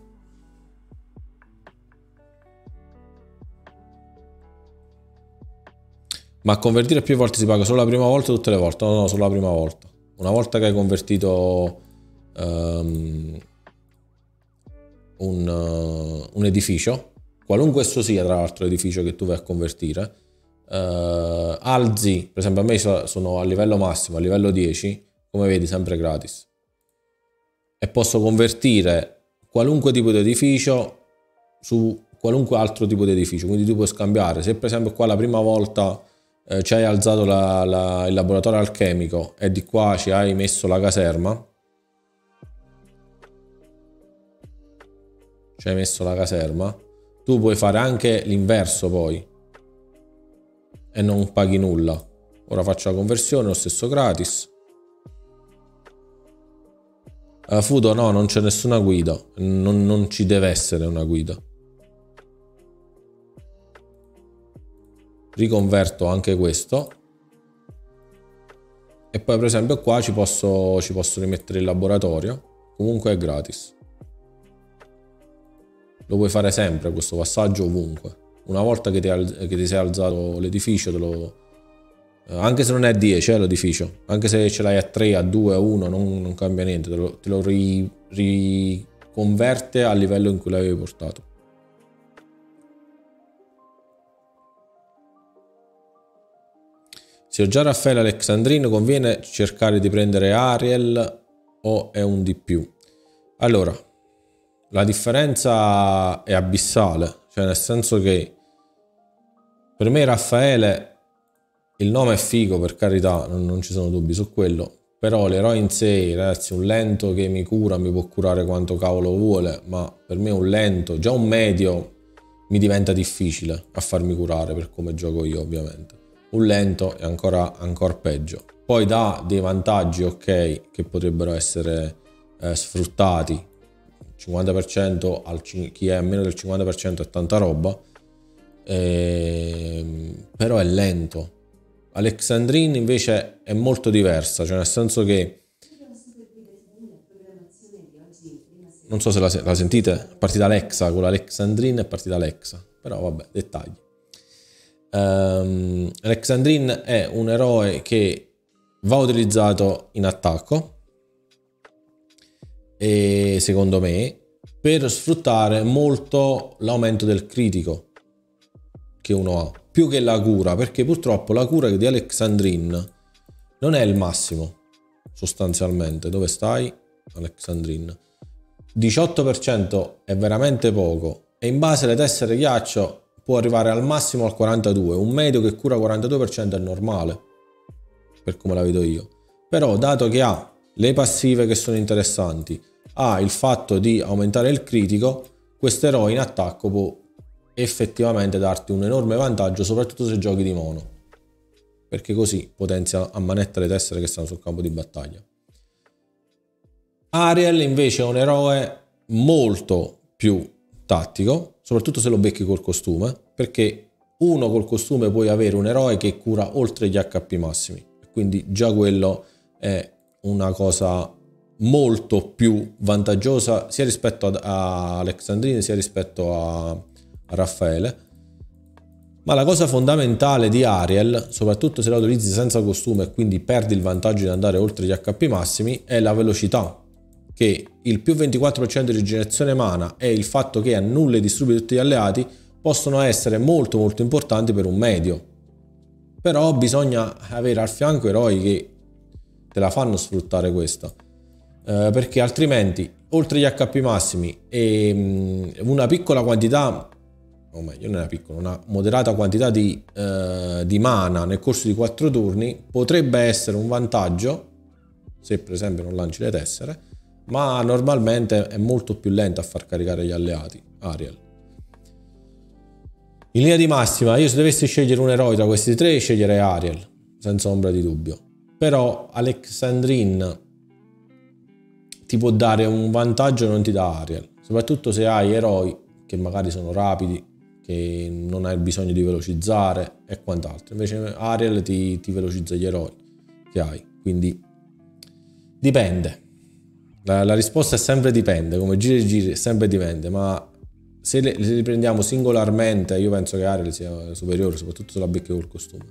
Ma convertire più volte si paga solo la prima volta o tutte le volte? No, solo la prima volta. Una volta che hai convertito un edificio, qualunque esso sia, tra l'altro l'edificio che tu vai a convertire, alzi, per esempio a me sono a livello massimo, a livello 10, come vedi sempre gratis, e posso convertire qualunque tipo di edificio su qualunque altro tipo di edificio. Quindi tu puoi scambiare, se per esempio qua la prima volta ci hai alzato il laboratorio alchemico e di qua ci hai messo la caserma, tu puoi fare anche l'inverso poi e non paghi nulla. Ora faccio la conversione, lo stesso gratis. Fudo, no, non c'è nessuna guida, non ci deve essere una guida. Riconverto anche questo e poi per esempio qua ci posso rimettere il laboratorio, comunque è gratis. Lo puoi fare sempre questo passaggio ovunque. Una volta che ti sei alzato l'edificio, anche se non è 10 l'edificio, anche se ce l'hai a 3, a 2, a 1, non cambia niente, te lo riconverte al livello in cui l'avevi portato. Se ho già Raffaele Alexandrino, conviene cercare di prendere Ariel o è un di più? Allora, la differenza è abissale, cioè nel senso che per me Raffaele, il nome è figo per carità, non ci sono dubbi su quello, però l'eroe in sé, ragazzi, un lento che mi cura, mi può curare quanto cavolo vuole, ma per me un lento, già un medio mi diventa difficile a farmi curare per come gioco io ovviamente. Un lento è ancora peggio. Poi dà dei vantaggi, ok, che potrebbero essere sfruttati. 50% chi è a meno del 50% è tanta roba, però è lento. Alexandrine invece è molto diversa, cioè nel senso che non so se la sentite, è partita Alexa, con l'Alexandrine è partita Alexa, però vabbè, dettagli. Alexandrine è un eroe che va utilizzato in attacco e secondo me per sfruttare molto l'aumento del critico che uno ha, più che la cura, perché purtroppo la cura di Alexandrine non è il massimo sostanzialmente. Dove stai Alexandrine? 18% è veramente poco e in base alle tessere ghiaccio può arrivare al massimo al 42%. Un medio che cura 42% è normale, per come la vedo io. Però dato che ha le passive che sono interessanti, ha il fatto di aumentare il critico, questo eroe in attacco può effettivamente darti un enorme vantaggio, soprattutto se giochi di mono, perché così potenzia a manetta le tessere che stanno sul campo di battaglia. Ariel invece è un eroe molto più tattico, soprattutto se lo becchi col costume, perché uno col costume puoi avere un eroe che cura oltre gli HP massimi, quindi già quello è una cosa molto più vantaggiosa sia rispetto a Alexandrine sia rispetto a Raffaele. Ma la cosa fondamentale di Ariel, soprattutto se la utilizzi senza costume e quindi perdi il vantaggio di andare oltre gli HP massimi, è la velocità, che il più 24% di rigenerazione mana e il fatto che annulla e distrugge tutti gli alleati possono essere molto molto importanti per un medio. Però bisogna avere al fianco eroi che te la fanno sfruttare questa, perché altrimenti oltre gli HP massimi e una piccola quantità, o meglio non è piccola, una moderata quantità di mana nel corso di 4 turni potrebbe essere un vantaggio se per esempio non lanci le tessere, ma normalmente è molto più lenta a far caricare gli alleati Ariel. In linea di massima io se dovessi scegliere un eroe tra questi tre sceglierei Ariel senza ombra di dubbio, però Alexandrine ti può dare un vantaggio e non ti dà Ariel, soprattutto se hai eroi che magari sono rapidi, che non hai bisogno di velocizzare e quant'altro. Invece Ariel ti velocizza gli eroi che hai, quindi dipende. La risposta è sempre dipende, come giri e giri sempre dipende, ma se li prendiamo singolarmente io penso che Ariel sia superiore, soprattutto se la becchi col costume.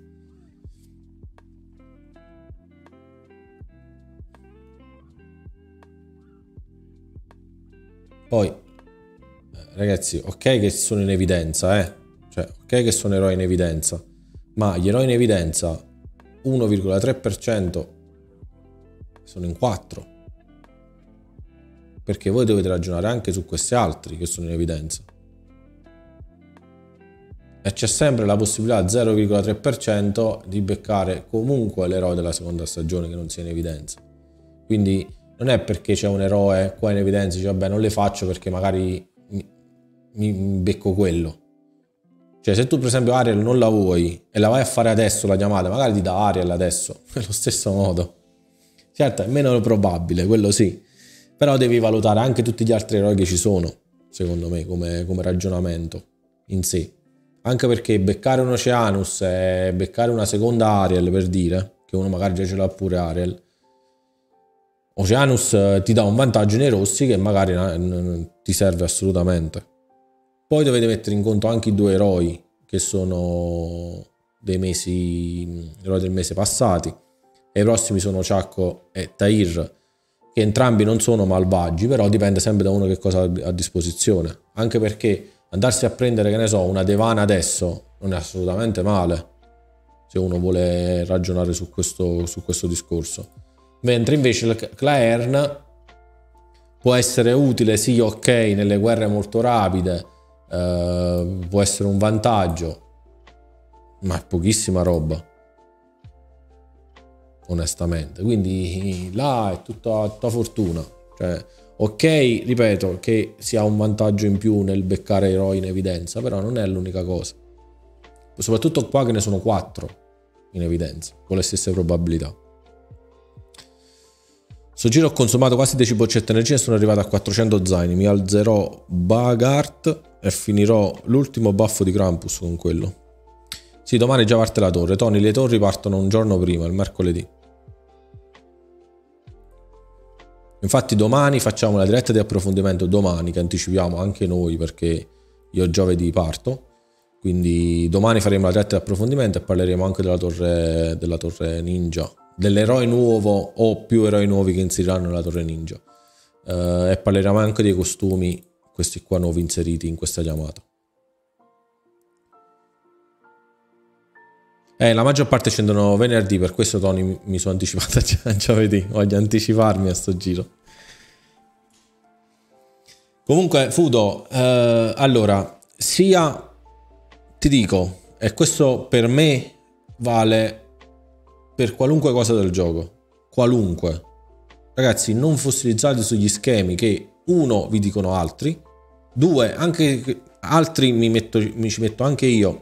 Poi ragazzi, ok che sono in evidenza, cioè ok che sono eroi in evidenza, ma gli eroi in evidenza 1,3% sono in 4, perché voi dovete ragionare anche su questi altri che sono in evidenza e c'è sempre la possibilità 0,3% di beccare comunque l'eroe della seconda stagione che non sia in evidenza. Quindi non è perché c'è un eroe qua in evidenza, dice vabbè non le faccio perché magari mi becco quello. Cioè se tu per esempio Ariel non la vuoi e la vai a fare adesso la chiamata, magari ti dà Ariel adesso, nello stesso modo. Certo è meno probabile, quello sì, però devi valutare anche tutti gli altri eroi che ci sono, secondo me, come ragionamento in sé. Anche perché beccare un Oceanus e beccare una seconda Ariel, per dire, che uno magari già ce l'ha pure Ariel, Oceanus ti dà un vantaggio nei rossi che magari non ti serve assolutamente. Poi dovete mettere in conto anche i 2 eroi che sono dei mesi, eroi del mese passati, e i prossimi sono Ciacco e Tahir, che entrambi non sono malvagi, però dipende sempre da uno che cosa ha a disposizione. Anche perché andarsi a prendere, che ne so, una Devana adesso non è assolutamente male, se uno vuole ragionare su questo discorso. Mentre invece il Claern può essere utile, sì, ok, nelle guerre molto rapide, può essere un vantaggio, ma è pochissima roba, onestamente. Quindi là è tutta fortuna. Cioè, ok, ripeto, che si ha un vantaggio in più nel beccare eroi in evidenza, però non è l'unica cosa. Soprattutto qua che ne sono 4 in evidenza, con le stesse probabilità. Sto giro ho consumato quasi 10 boccette energia e sono arrivato a 400 zaini. Mi alzerò Bagart e finirò l'ultimo baffo di Krampus con quello. Sì, domani già parte la torre. Tony, le torri partono un giorno prima, il mercoledì. Infatti domani facciamo la diretta di approfondimento, domani, che anticipiamo anche noi perché io giovedì parto. Quindi domani faremo la diretta di approfondimento e parleremo anche della torre ninja, dell'eroe nuovo o più eroi nuovi che inseriranno nella torre ninja, e parleremo anche dei costumi, questi qua nuovi inseriti in questa chiamata. La maggior parte scendono venerdì, per questo Tony mi sono anticipato a giovedì, voglio anticiparmi a sto giro. Comunque Fudo, allora, sia ti dico, e questo per me vale per qualunque cosa del gioco, qualunque. Ragazzi, non fossilizzate sugli schemi che 1 vi dicono altri, 2 anche altri mi ci metto anche io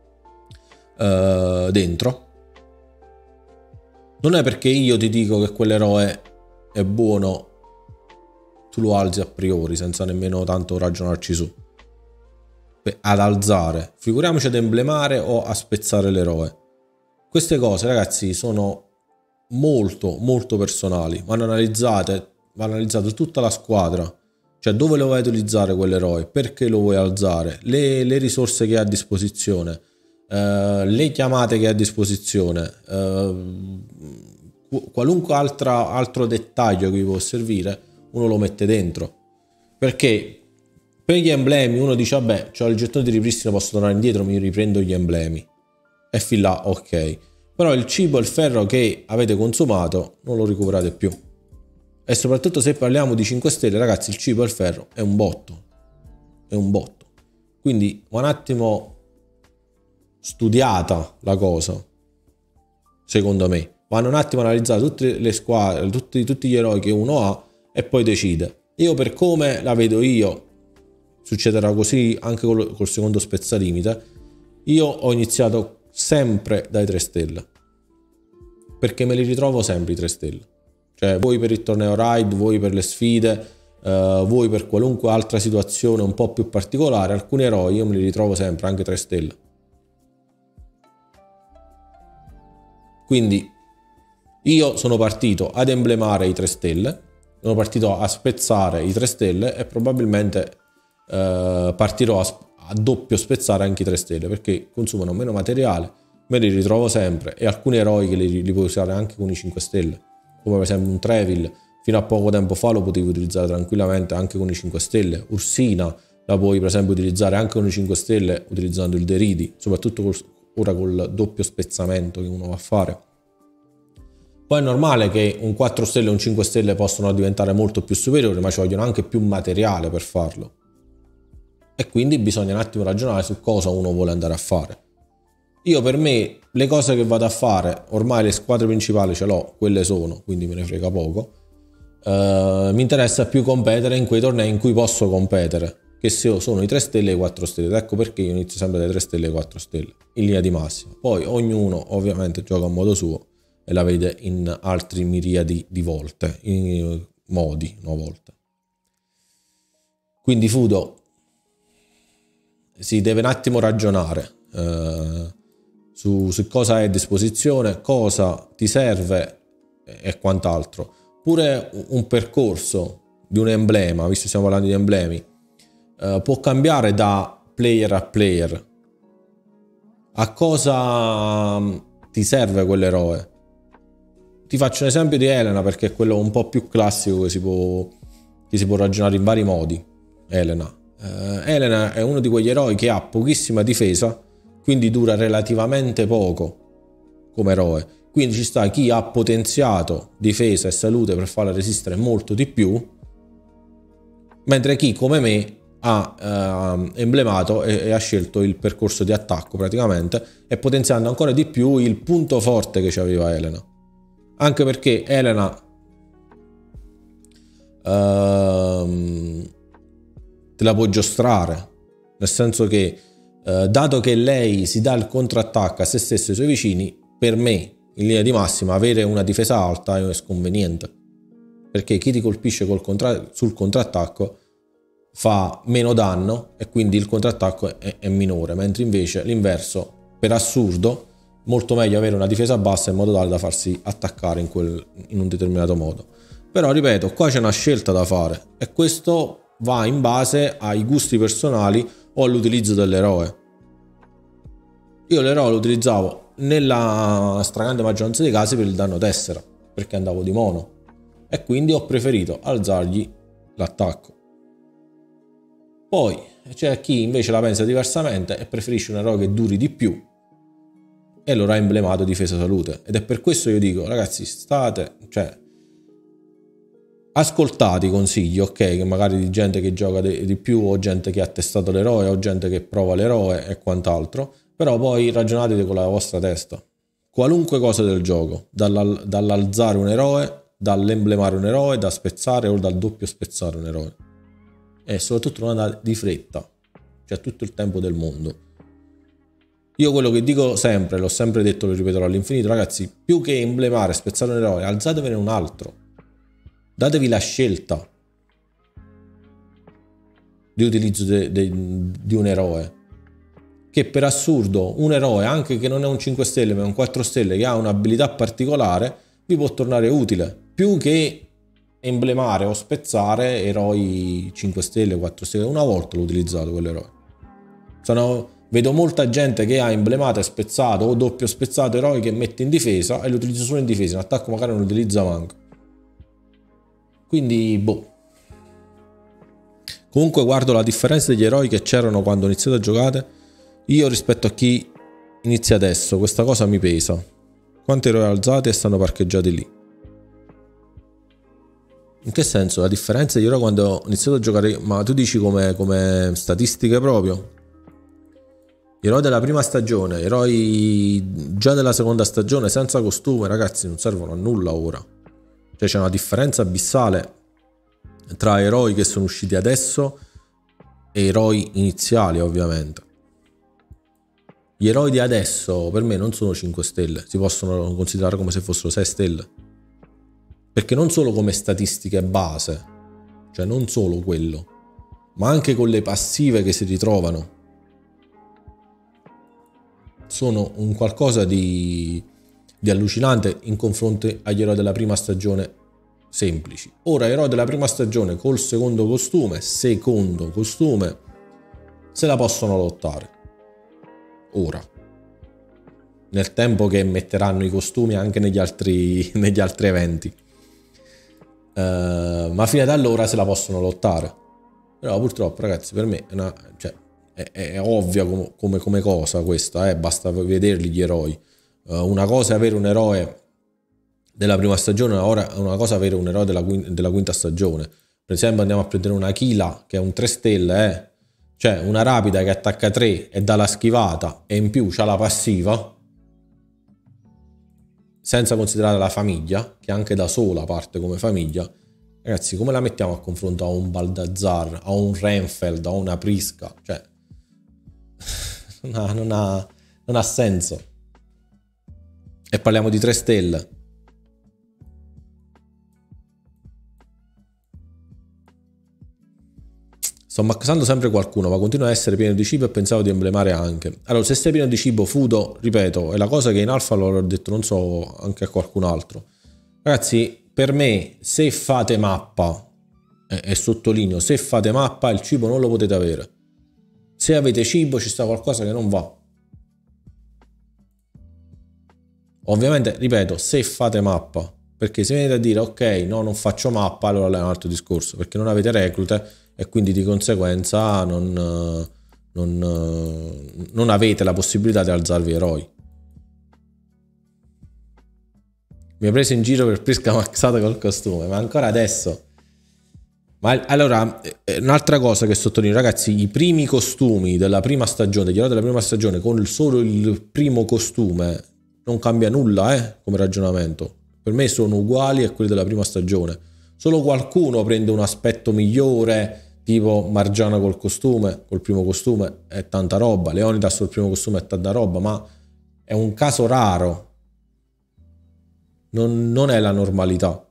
dentro. Non è perché io ti dico che quell'eroe è buono tu lo alzi a priori senza nemmeno tanto ragionarci su, ad alzare, figuriamoci ad emblemare o a spezzare l'eroe. Queste cose, ragazzi, sono molto molto personali, vanno analizzato tutta la squadra, cioè dove lo vuoi utilizzare quell'eroe, perché lo vuoi alzare, le risorse che ha a disposizione, le chiamate che ha a disposizione, qualunque altro dettaglio che vi può servire, uno lo mette dentro. Perché per gli emblemi uno dice vabbè, c'ho il gettone di ripristino, posso tornare indietro, mi riprendo gli emblemi e fin là ok, però il cibo e il ferro che avete consumato non lo recuperate più. E soprattutto se parliamo di 5 stelle, ragazzi, il cibo e il ferro è un botto, quindi un attimo studiata la cosa, secondo me vanno un attimo analizzate tutte le squadre, tutti gli eroi che uno ha e poi decide. Io, per come la vedo io, succederà così anche col secondo spezzalimite, io ho iniziato sempre dai 3 stelle perché me li ritrovo sempre i 3 stelle, cioè voi per il torneo raid, voi per le sfide, vuoi per qualunque altra situazione un po' più particolare, alcuni eroi io me li ritrovo sempre anche 3 stelle. Quindi io sono partito ad emblemare i 3 stelle, sono partito a spezzare i 3 stelle e probabilmente partirò a doppio spezzare anche i 3 stelle, perché consumano meno materiale, me li ritrovo sempre, e alcuni eroi che li puoi usare anche con i 5 stelle, come per esempio un Treville, fino a poco tempo fa lo potevi utilizzare tranquillamente anche con i 5 stelle, Ursina la puoi per esempio utilizzare anche con i 5 stelle utilizzando il Deridi, soprattutto ora col doppio spezzamento che uno va a fare. Poi è normale che un 4 stelle e un 5 stelle possono diventare molto più superiori, ma ci vogliono anche più materiale per farlo. E quindi bisogna un attimo ragionare su cosa uno vuole andare a fare. Io per me le cose che vado a fare, ormai le squadre principali ce l'ho, quelle sono, quindi me ne frega poco. Mi interessa più competere in quei tornei in cui posso competere, che sono i 3 stelle e i 4 stelle. Ed ecco perché io inizio sempre dai 3 stelle e i 4 stelle, in linea di massima. Poi ognuno ovviamente gioca a modo suo e la vede in altri miriadi di volte, in modi, no volte. Quindi Fudo, si deve un attimo ragionare su cosa hai a disposizione, cosa ti serve e quant'altro. Pure un percorso di un emblema, visto che stiamo parlando di emblemi, può cambiare da player a player. A cosa ti serve quell'eroe? Ti faccio un esempio di Elena, perché è quello un po' più classico che si può ragionare in vari modi. Elena è uno di quegli eroi che ha pochissima difesa, quindi dura relativamente poco come eroe. Quindi ci sta chi ha potenziato difesa e salute per farla resistere molto di più, mentre chi come me ha emblemato e ha scelto il percorso di attacco praticamente, e potenziando ancora di più il punto forte che aveva Elena. Anche perché Elena te la può giostrare, nel senso che dato che lei si dà il contrattacco a se stesso e ai suoi vicini, per me in linea di massima avere una difesa alta è sconveniente, perché chi ti colpisce sul contrattacco fa meno danno e quindi il contrattacco è minore, mentre invece l'inverso, per assurdo, molto meglio avere una difesa bassa in modo tale da farsi attaccare in un determinato modo. Però ripeto, qua c'è una scelta da fare e questo va in base ai gusti personali o all'utilizzo dell'eroe. Io l'eroe lo utilizzavo nella stragrande maggioranza dei casi per il danno tessera, perché andavo di mono, e quindi ho preferito alzargli l'attacco. Poi c'è chi invece la pensa diversamente e preferisce un eroe che duri di più e lo ha emblemato difesa salute, ed è per questo io dico ragazzi, ascoltate i consigli, ok, che magari di gente che gioca di più, o gente che ha testato l'eroe, o gente che prova l'eroe e quant'altro, però poi ragionate con la vostra testa. Qualunque cosa del gioco, dall'alzare un eroe, dall'emblemare un eroe, da spezzare o dal doppio spezzare un eroe. E soprattutto non andate di fretta, c'è tutto il tempo del mondo. Io quello che dico sempre, l'ho sempre detto, lo ripeterò all'infinito, ragazzi, più che emblemare e spezzare un eroe, alzatevene un altro. Datevi la scelta di utilizzo di un eroe, che per assurdo un eroe, anche che non è un 5 stelle ma è un 4 stelle, che ha un'abilità particolare, vi può tornare utile, più che emblemare o spezzare eroi 5 stelle, 4 stelle. Una volta l'ho utilizzato quell'eroe. Vedo molta gente che ha emblemato e spezzato o doppio spezzato eroi che mette in difesa e lo utilizza solo in difesa, in attacco magari non lo utilizza manco. Quindi boh. Comunque guardo la differenza degli eroi che c'erano quando ho iniziato a giocare io rispetto a chi inizia adesso. Questa cosa mi pesa. Quanti eroi alzati e stanno parcheggiati lì? In che senso? La differenza degli eroi quando ho iniziato a giocare, ma tu dici come statistiche proprio? Gli eroi della prima stagione, eroi già della seconda stagione senza costume, ragazzi, non servono a nulla ora. Cioè c'è una differenza abissale tra eroi che sono usciti adesso e eroi iniziali, ovviamente. Gli eroi di adesso per me non sono 5 stelle, si possono considerare come se fossero 6 stelle. Perché non solo come statistiche base, cioè non solo quello, ma anche con le passive che si ritrovano. Sono un qualcosa di allucinante in confronto agli eroi della prima stagione semplici. Ora, eroi della prima stagione col secondo costume, se la possono lottare. Ora, nel tempo che metteranno i costumi anche negli altri eventi. Ma fino ad allora se la possono lottare. Però purtroppo, ragazzi, per me è ovvia come cosa questa, basta vederli gli eroi. Una cosa è avere un eroe della prima stagione, una cosa è avere un eroe della quinta stagione. Per esempio andiamo a prendere una Kila che è un 3 stelle, cioè una rapida che attacca 3 e dà la schivata e in più c'ha la passiva, senza considerare la famiglia, che anche da sola parte come famiglia. Ragazzi, come la mettiamo a confronto a un Baldazzar, a un Renfeld, a una Prisca? Cioè, non ha senso. E parliamo di 3 stelle. Sto ammazzando sempre qualcuno, ma continua a essere pieno di cibo e pensavo di emblemare anche. Allora, se sei pieno di cibo, Fudo, ripeto, è la cosa che in alfa l'ho detto, non so, anche a qualcun altro. Ragazzi, per me, se fate mappa, e sottolineo, se fate mappa, il cibo non lo potete avere. Se avete cibo, ci sta qualcosa che non va. Ovviamente, ripeto, se fate mappa, perché se venite a dire, ok, no, non faccio mappa, allora è un altro discorso, perché non avete reclute, e quindi di conseguenza non avete la possibilità di alzarvi eroi. Mi ha preso in giro per Prisca maxata col costume, ma ancora adesso. Ma allora, un'altra cosa che sottolineo, ragazzi, i primi costumi della prima stagione, degli eroi della prima stagione, con solo il primo costume, non cambia nulla, come ragionamento. Per me sono uguali a quelli della prima stagione. Solo qualcuno prende un aspetto migliore, tipo Margiana col primo costume è tanta roba, Leonidas col primo costume è tanta roba, ma è un caso raro, non è la normalità.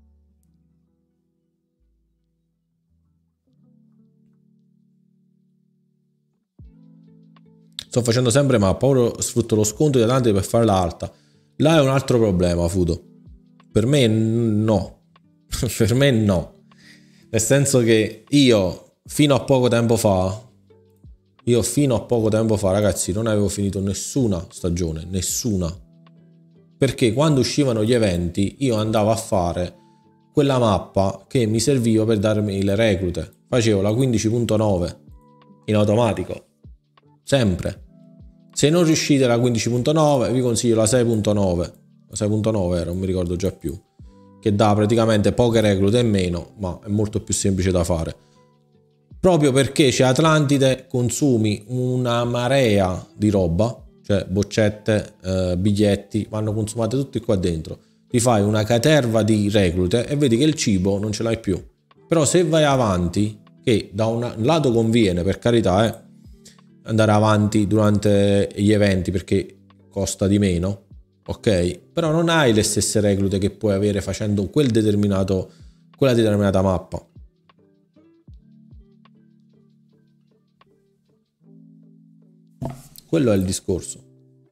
Sto facendo sempre mappa, ora sfrutto lo sconto di Atlante per farla alta. Là è un altro problema, Fudo. Per me no. Per me no. Nel senso che io fino a poco tempo fa, ragazzi, non avevo finito nessuna stagione, nessuna. Perché quando uscivano gli eventi io andavo a fare quella mappa che mi serviva per darmi le reclute. Facevo la 15.9 in automatico. Sempre. Se non riuscite alla 15.9 vi consiglio la 6.9. La 6.9 era, non mi ricordo già più, che dà praticamente poche reclute e meno, ma è molto più semplice da fare. Proprio perché c'è Atlantide, consumi una marea di roba, cioè boccette, biglietti, vanno consumate tutti qua dentro. Ti fai una caterva di reclute e vedi che il cibo non ce l'hai più. Però se vai avanti, che da un lato conviene, per carità, andare avanti durante gli eventi perché costa di meno, ok? Però non hai le stesse reclute che puoi avere facendo quella determinata mappa. Quello è il discorso.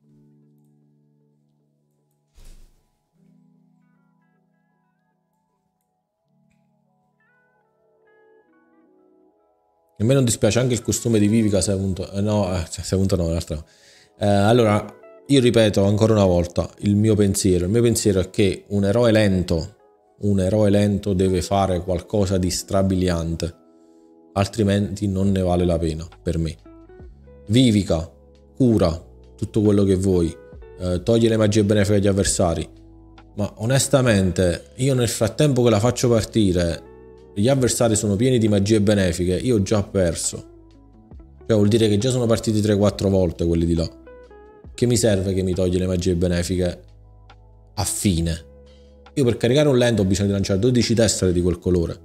A me non dispiace anche il costume di Vivica 6.9, l'altra. Allora, io ripeto ancora una volta il mio pensiero è che un eroe lento deve fare qualcosa di strabiliante, altrimenti non ne vale la pena per me. Vivica, cura, tutto quello che vuoi, toglie le magie benefiche agli avversari, ma onestamente io nel frattempo che la faccio partire gli avversari sono pieni di magie benefiche, io ho già perso. Cioè vuol dire che già sono partiti 3-4 volte quelli di là. Che mi serve che mi toglie le magie benefiche a fine? Io per caricare un lento ho bisogno di lanciare 12 tessere di quel colore.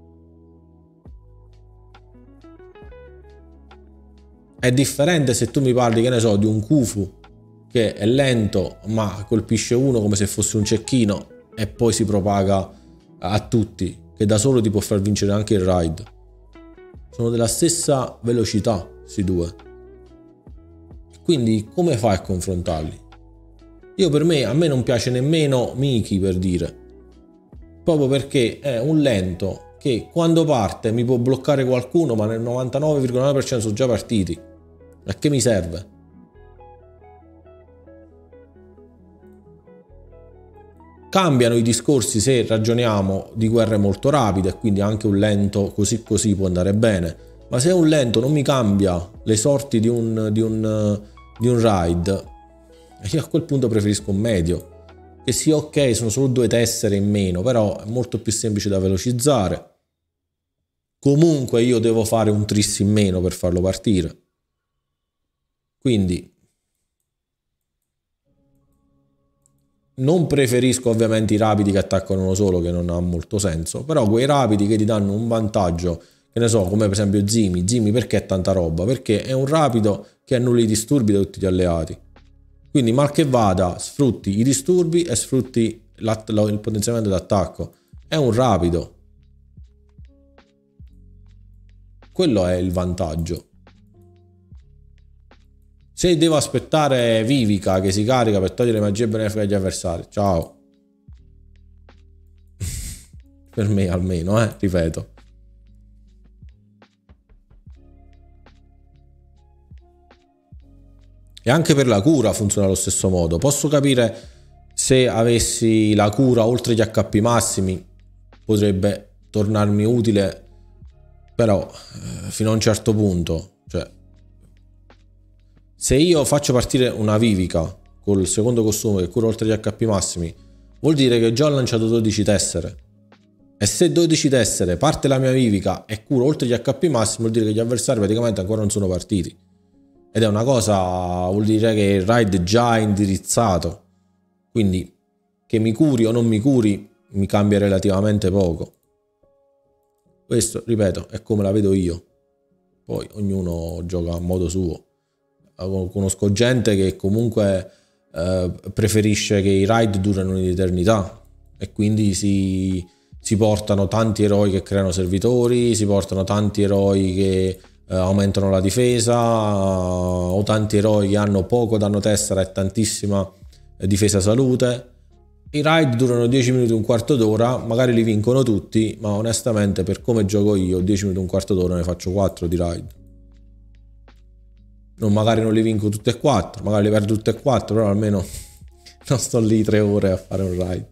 È differente se tu mi parli, che ne so, di un Khufu che è lento ma colpisce uno come se fosse un cecchino e poi si propaga a tutti. che da solo ti può far vincere anche il raid. Sono della stessa velocità, questi due. Quindi come fai a confrontarli? A me non piace nemmeno Miki, per dire. Proprio perché è un lento che quando parte mi può bloccare qualcuno, ma nel 99,9% sono già partiti. A che mi serve? Cambiano i discorsi se ragioniamo di guerre molto rapide, quindi anche un lento così può andare bene. Ma se un lento non mi cambia le sorti di un raid, io a quel punto preferisco un medio. Che sì, ok, sono solo 2 tessere in meno, però è molto più semplice da velocizzare. Comunque io devo fare un tris in meno per farlo partire. Quindi non preferisco ovviamente i rapidi che attaccano uno solo, che non ha molto senso, però quei rapidi che ti danno un vantaggio, che ne so, come per esempio Zimi perché è tanta roba? Perché è un rapido che annulla i disturbi da tutti gli alleati. Quindi mal che vada, sfrutti i disturbi e sfrutti il potenziamento d'attacco. È un rapido. Quello è il vantaggio. Se devo aspettare Vivica che si carica per togliere magie benefiche agli avversari, ciao. Per me almeno, ripeto. E anche per la cura funziona allo stesso modo. Posso capire se avessi la cura oltre gli HP massimi, potrebbe tornarmi utile, però fino a un certo punto. Cioè, se io faccio partire una Vivica col secondo costume che cura oltre gli HP massimi, vuol dire che già ho lanciato 12 tessere. E se 12 tessere parte la mia Vivica e cura oltre gli HP massimi, vuol dire che gli avversari praticamente ancora non sono partiti. Ed è una cosa, vuol dire che il raid è già indirizzato. Quindi che mi curi o non mi curi mi cambia relativamente poco. Questo, ripeto, è come la vedo io. Poi ognuno gioca a modo suo. Conosco gente che comunque preferisce che i raid durino un'eternità e quindi si portano tanti eroi che creano servitori, si portano tanti eroi che aumentano la difesa, o tanti eroi che hanno poco danno tessera e tantissima difesa salute. I raid durano 10 minuti, un quarto d'ora, magari li vincono tutti, ma onestamente per come gioco io 10 minuti, un quarto d'ora ne faccio 4 di raid. Magari non li vinco tutte e 4, magari li perdo tutte e 4, però almeno non sto lì 3 ore a fare un raid.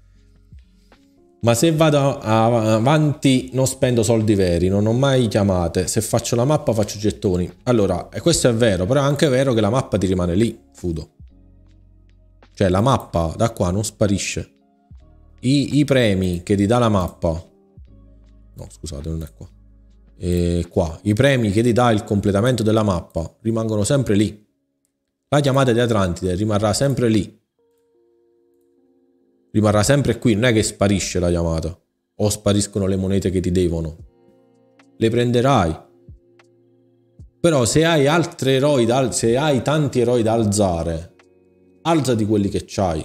Ma se vado avanti non spendo soldi veri, non ho mai chiamate, se faccio la mappa faccio gettoni. Allora, questo è vero, però è anche vero che la mappa ti rimane lì, Fudo. Cioè la mappa da qua non sparisce. I premi che ti dà la mappa, no scusate non è qua, qua i premi che ti dà il completamento della mappa rimangono sempre lì. La chiamata di Atlantide rimarrà sempre lì. Rimarrà sempre qui, non è che sparisce la chiamata o spariscono le monete che ti devono, le prenderai. Però se hai altri eroi se hai tanti eroi da alzare, alzati quelli che c'hai.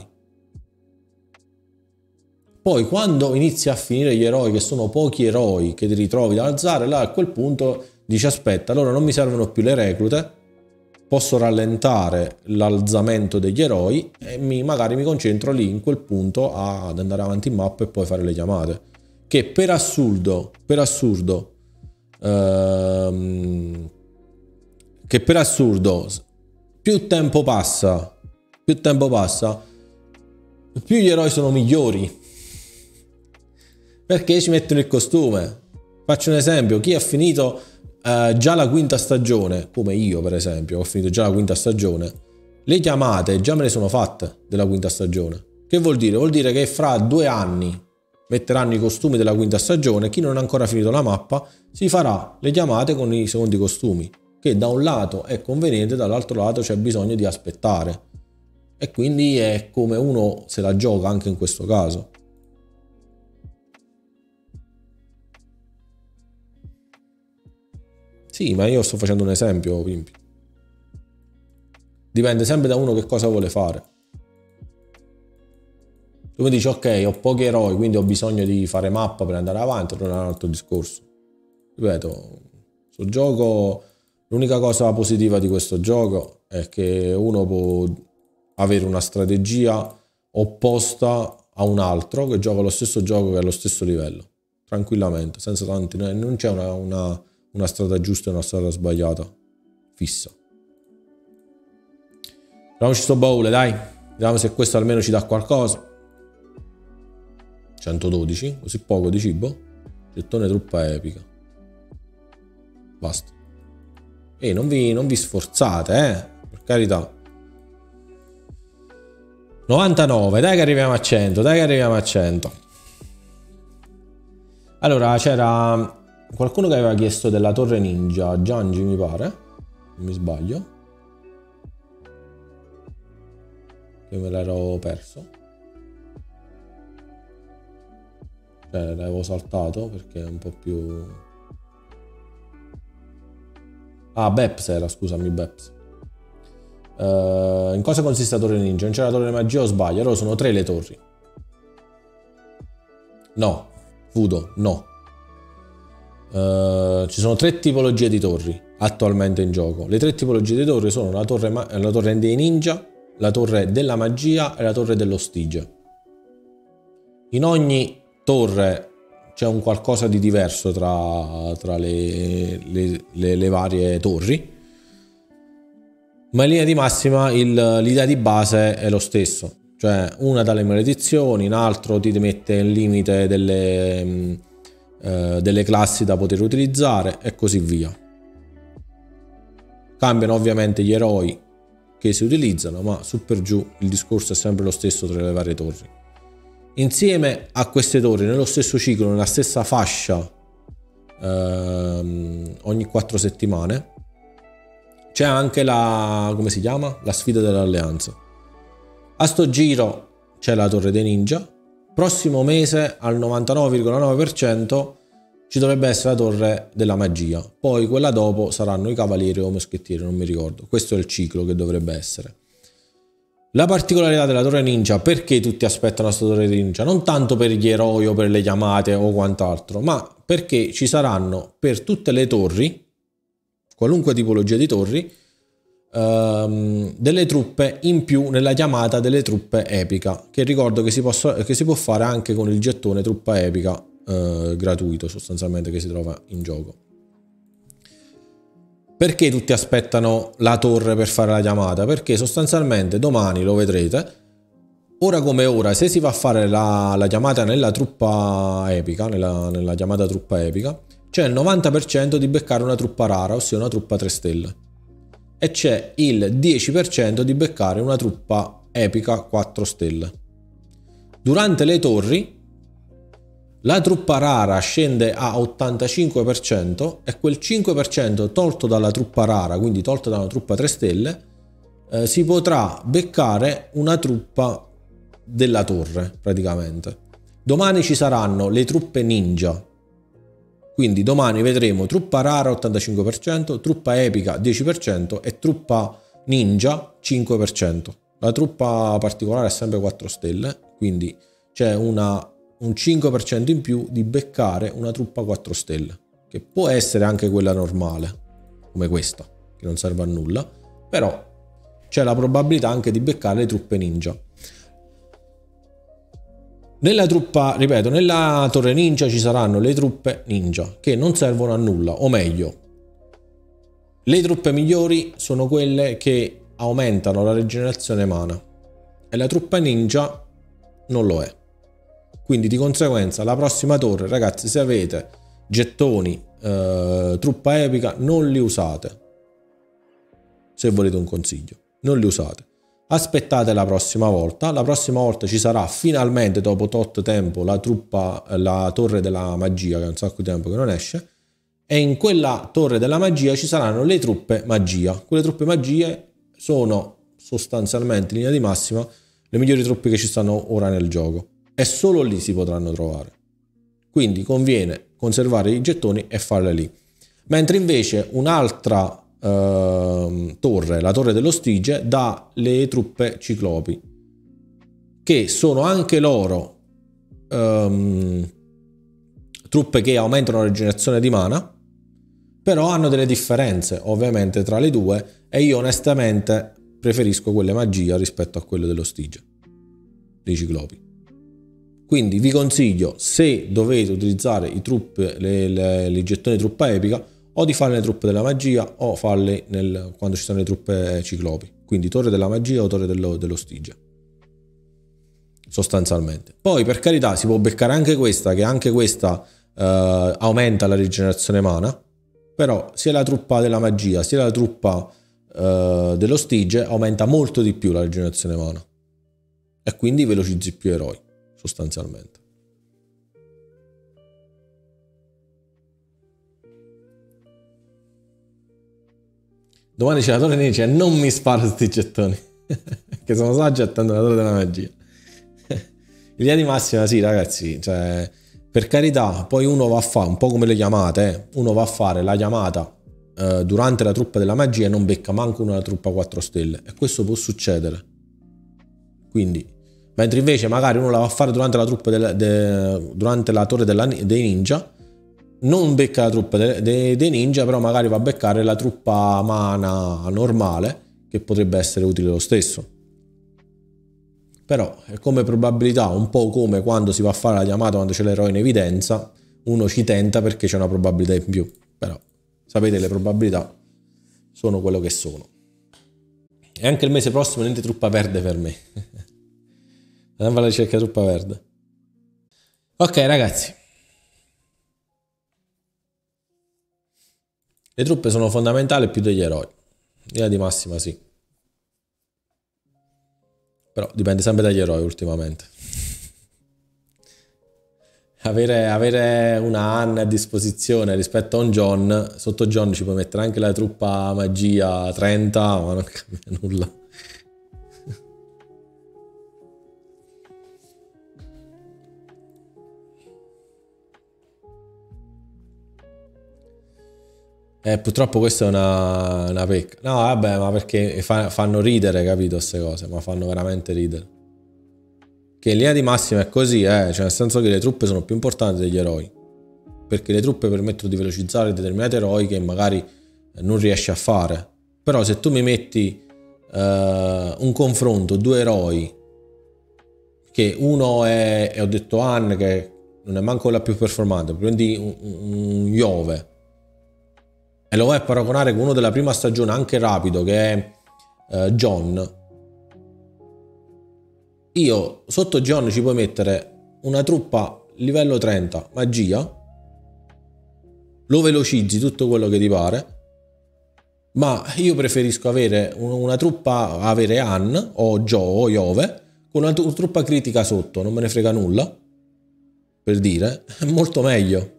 Poi quando inizi a finire gli eroi, che sono pochi eroi che ti ritrovi da alzare, là a quel punto dici aspetta, allora non mi servono più le reclute, posso rallentare l'alzamento degli eroi e magari mi concentro lì in quel punto ad andare avanti in mappa e poi fare le chiamate. Che per assurdo, più tempo passa, più gli eroi sono migliori. Perché ci mettono il costume. Faccio un esempio, chi ha finito già la quinta stagione, come io per esempio, ho finito già la quinta stagione, le chiamate già me le sono fatte della quinta stagione. Che vuol dire? Vuol dire che fra 2 anni metteranno i costumi della quinta stagione, chi non ha ancora finito la mappa si farà le chiamate con i secondi costumi, che da un lato è conveniente, dall'altro lato c'è bisogno di aspettare. E quindi è come uno se la gioca anche in questo caso. Sì, ma io sto facendo un esempio, Pimpi. Dipende sempre da uno che cosa vuole fare. Tu mi dici ok, ho pochi eroi, quindi ho bisogno di fare mappa per andare avanti, non è un altro discorso. Ripeto, sul gioco, l'unica cosa positiva di questo gioco è che uno può avere una strategia opposta a un altro che gioca lo stesso gioco, che è allo stesso livello, tranquillamente, senza tanti, non c'è una strada giusta e una strada sbagliata fissa. Proviamoci sto baule, dai, vediamo se questo almeno ci dà qualcosa. 112, così poco di cibo? Gettone truppa epica. Basta. E non vi sforzate, per carità. 99, dai che arriviamo a 100, dai che arriviamo a 100. Allora, c'era qualcuno che aveva chiesto della torre ninja, Giangi mi pare, non mi sbaglio, che me l'ero perso, cioè l'avevo saltato perché è un po' più... Ah, Beps era, scusami, Beps. In cosa consiste la torre ninja? Non c'è la torre magia o sbaglio? Allora sono 3 le torri. No, Fudo, no. Ci sono 3 tipologie di torri attualmente in gioco. Le 3 tipologie di torri sono la torre dei ninja, la torre della magia e la torre dello stige. In ogni torre c'è un qualcosa di diverso tra le varie torri, ma in linea di massima l'idea di base è lo stesso, cioè una dà le maledizioni, un altro ti mette il limite delle classi da poter utilizzare e così via. Cambiano ovviamente gli eroi che si utilizzano, ma su per giù il discorso è sempre lo stesso tra le varie torri. Insieme a queste torri, nello stesso ciclo, nella stessa fascia, ogni 4 settimane, c'è anche come si chiama? La sfida dell'alleanza. A sto giro c'è la torre dei ninja. Prossimo mese al 99,9% ci dovrebbe essere la torre della magia. Poi quella dopo saranno i cavalieri o moschettieri, non mi ricordo. Questo è il ciclo che dovrebbe essere. La particolarità della torre ninja, perché tutti aspettano questa torre ninja? Non tanto per gli eroi o per le chiamate o quant'altro, ma perché ci saranno per tutte le torri, qualunque tipologia di torri, delle truppe in più nella chiamata delle truppe epica, che ricordo che si può fare anche con il gettone truppa epica gratuito sostanzialmente che si trova in gioco. Perché tutti aspettano la torre per fare la chiamata? Perché sostanzialmente domani lo vedrete, ora come ora, se si va a fare la chiamata nella truppa epica, nella chiamata truppa epica, c'è il 90% di beccare una truppa rara, ossia una truppa 3 stelle. E c'è il 10% di beccare una truppa epica 4 stelle. Durante le torri, la truppa rara scende a 85% e quel 5% tolto dalla truppa rara, quindi tolto da una truppa 3 stelle, si potrà beccare una truppa della torre, praticamente. Domani ci saranno le truppe ninja. Quindi domani vedremo truppa rara 85%, truppa epica 10% e truppa ninja 5%. La truppa particolare è sempre 4 stelle, quindi c'è un 5% in più di beccare una truppa 4 stelle, che può essere anche quella normale, come questa, che non serve a nulla, però c'è la probabilità anche di beccare le truppe ninja. Nella truppa, ripeto, nella torre ninja ci saranno le truppe ninja che non servono a nulla, o meglio, le truppe migliori sono quelle che aumentano la rigenerazione mana e la truppa ninja non lo è. Quindi di conseguenza la prossima torre, ragazzi, se avete gettoni truppa epica, non li usate. Se volete un consiglio, non li usate. Aspettate la prossima volta ci sarà finalmente dopo tot tempo la torre della magia, che è un sacco di tempo che non esce, e in quella torre della magia ci saranno le truppe magia. Quelle truppe magie sono sostanzialmente in linea di massima le migliori truppe che ci stanno ora nel gioco e solo lì si potranno trovare. Quindi conviene conservare i gettoni e farle lì. Mentre invece un'altra torre, la torre dello stige, dà le truppe ciclopi, che sono anche loro truppe che aumentano la rigenerazione di mana, però hanno delle differenze ovviamente tra le due, e io onestamente preferisco quelle magia rispetto a quelle dello Stige, dei Ciclopi. Quindi vi consiglio, se dovete utilizzare i truppe, i gettoni di truppa epica, o di farle le truppe della magia o farle quando ci sono le truppe Ciclopi, quindi torre della magia o torre dello Stige, sostanzialmente. Poi per carità si può beccare anche questa, che anche questa aumenta la rigenerazione mana, però sia la truppa della magia sia la truppa dello Stige aumenta molto di più la rigenerazione mana, e quindi velocizzi più eroi sostanzialmente. Domani c'è la torre e dice non mi sparo sti gettoni che sono già gettando la torre della magia. In linea di massima sì ragazzi, cioè per carità, poi uno va a fare un po' come le chiamate, uno va a fare la chiamata durante la truppa della magia e non becca manco una truppa 4 stelle, e questo può succedere. Quindi, mentre invece magari uno la va a fare durante la truppa durante la torre dei ninja, non becca la truppa dei ninja, però magari va a beccare la truppa mana normale, che potrebbe essere utile lo stesso. Però è come probabilità, un po' come quando si va a fare la chiamata quando c'è l'eroe in evidenza, uno ci tenta perché c'è una probabilità in più, però sapete, le probabilità sono quello che sono. E anche il mese prossimo niente truppa verde per me. Andiamo alla ricerca di truppa verde. Ok ragazzi, le truppe sono fondamentali più degli eroi, in linea di massima sì, però dipende sempre dagli eroi ultimamente. Avere una Anne a disposizione rispetto a un John, sotto John ci puoi mettere anche la truppa magia 30, ma non cambia nulla. Purtroppo questa è una pecca. No, vabbè, ma perché fanno ridere, capito, queste cose, ma fanno veramente ridere. Che in linea di massima è così, cioè nel senso che le truppe sono più importanti degli eroi, perché le truppe permettono di velocizzare determinati eroi che magari non riesci a fare. Però se tu mi metti un confronto, due eroi, che uno è, ho detto Anne, che non è manco la più performante, prendi un Iove e lo vai a paragonare con uno della prima stagione anche rapido che è John, io sotto John ci puoi mettere una truppa livello 30 magia, lo velocizzi tutto quello che ti pare, ma io preferisco avere una truppa, avere Anne o Joe o Iove con una truppa critica sotto, non me ne frega nulla, per dire, è molto meglio.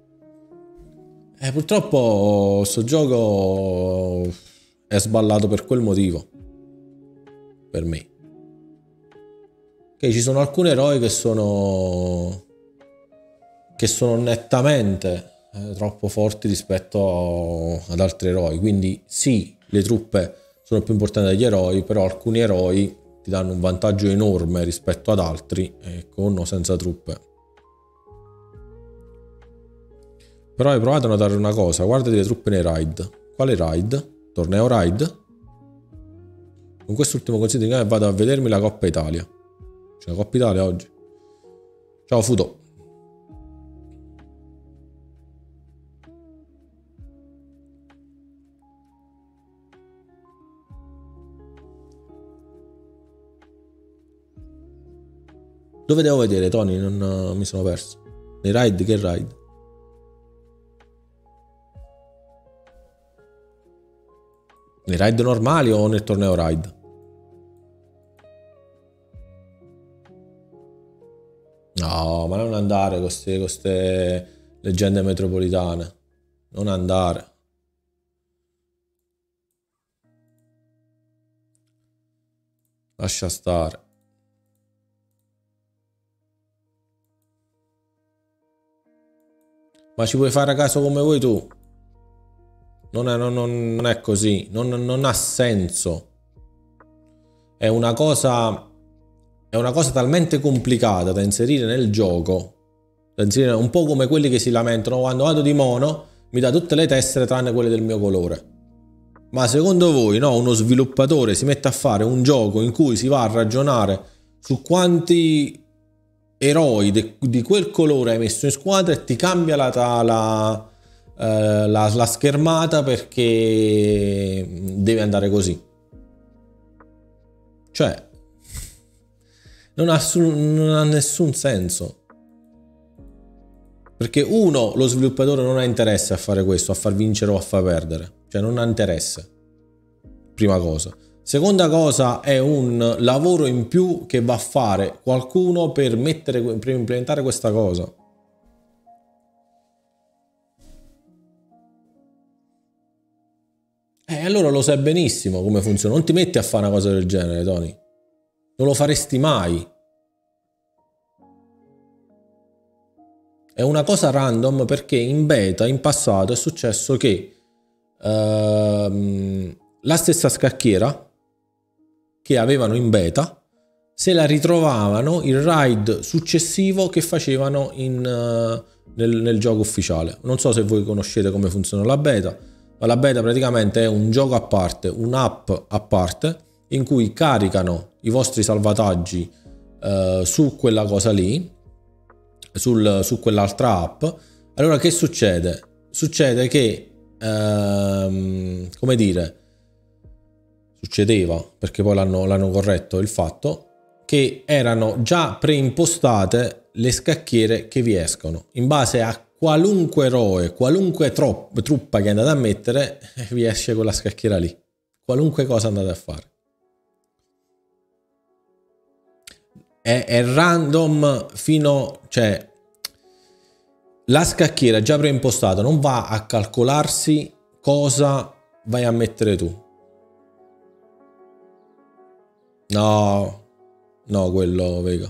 Purtroppo sto gioco è sballato per quel motivo, per me. Che ci sono alcuni eroi che sono nettamente troppo forti rispetto ad altri eroi, quindi sì, le truppe sono più importanti degli eroi, però alcuni eroi ti danno un vantaggio enorme rispetto ad altri con o senza truppe. Però hai provato a notare una cosa, guardati le truppe nei raid. Quale raid? Torneo raid? Con quest'ultimo consiglio di vado a vedermi la Coppa Italia. C'è la Coppa Italia oggi. Ciao Futo. Dove devo vedere, Tony? Non mi sono perso. Nei raid? Che raid? Nei raid normali o nel torneo raid? No, ma non andare con queste leggende metropolitane. Non andare. Lascia stare. Ma ci puoi fare a caso come vuoi tu. Non è così. Non ha senso. È una cosa è una cosa talmente complicata da inserire nel gioco, da inserire un po' come quelli che si lamentano quando vado di mono, mi dà tutte le tessere tranne quelle del mio colore. Ma secondo voi, no, uno sviluppatore si mette a fare un gioco in cui si va a ragionare su quanti eroi di quel colore hai messo in squadra e ti cambia la schermata perché deve andare così? Cioè, non ha nessun senso. Perché uno, lo sviluppatore non ha interesse a fare questo, a far vincere o a far perdere. Cioè non ha interesse. Prima cosa. Seconda cosa, è un lavoro in più che va a fare qualcuno per implementare questa cosa. Allora lo sai benissimo come funziona. Non ti metti a fare una cosa del genere, Tony. Non lo faresti mai. È una cosa random perché in beta, in passato, è successo che la stessa scacchiera che avevano in beta se la ritrovavano il raid successivo che facevano nel gioco ufficiale. Non so se voi conoscete come funziona la beta, ma la beta praticamente è un gioco a parte, un'app a parte in cui caricano i vostri salvataggi su quella cosa lì, su quell'altra app. Allora che succede? Succede che come dire, succedeva, perché poi l'hanno corretto il fatto, che erano già preimpostate le scacchiere che vi escono. In base a qualunque eroe, qualunque truppa che andate a mettere, vi esce quella scacchiera lì. Qualunque cosa andate a fare. È random cioè, la scacchiera già preimpostata non va a calcolarsi cosa vai a mettere tu. No, quello, Vega.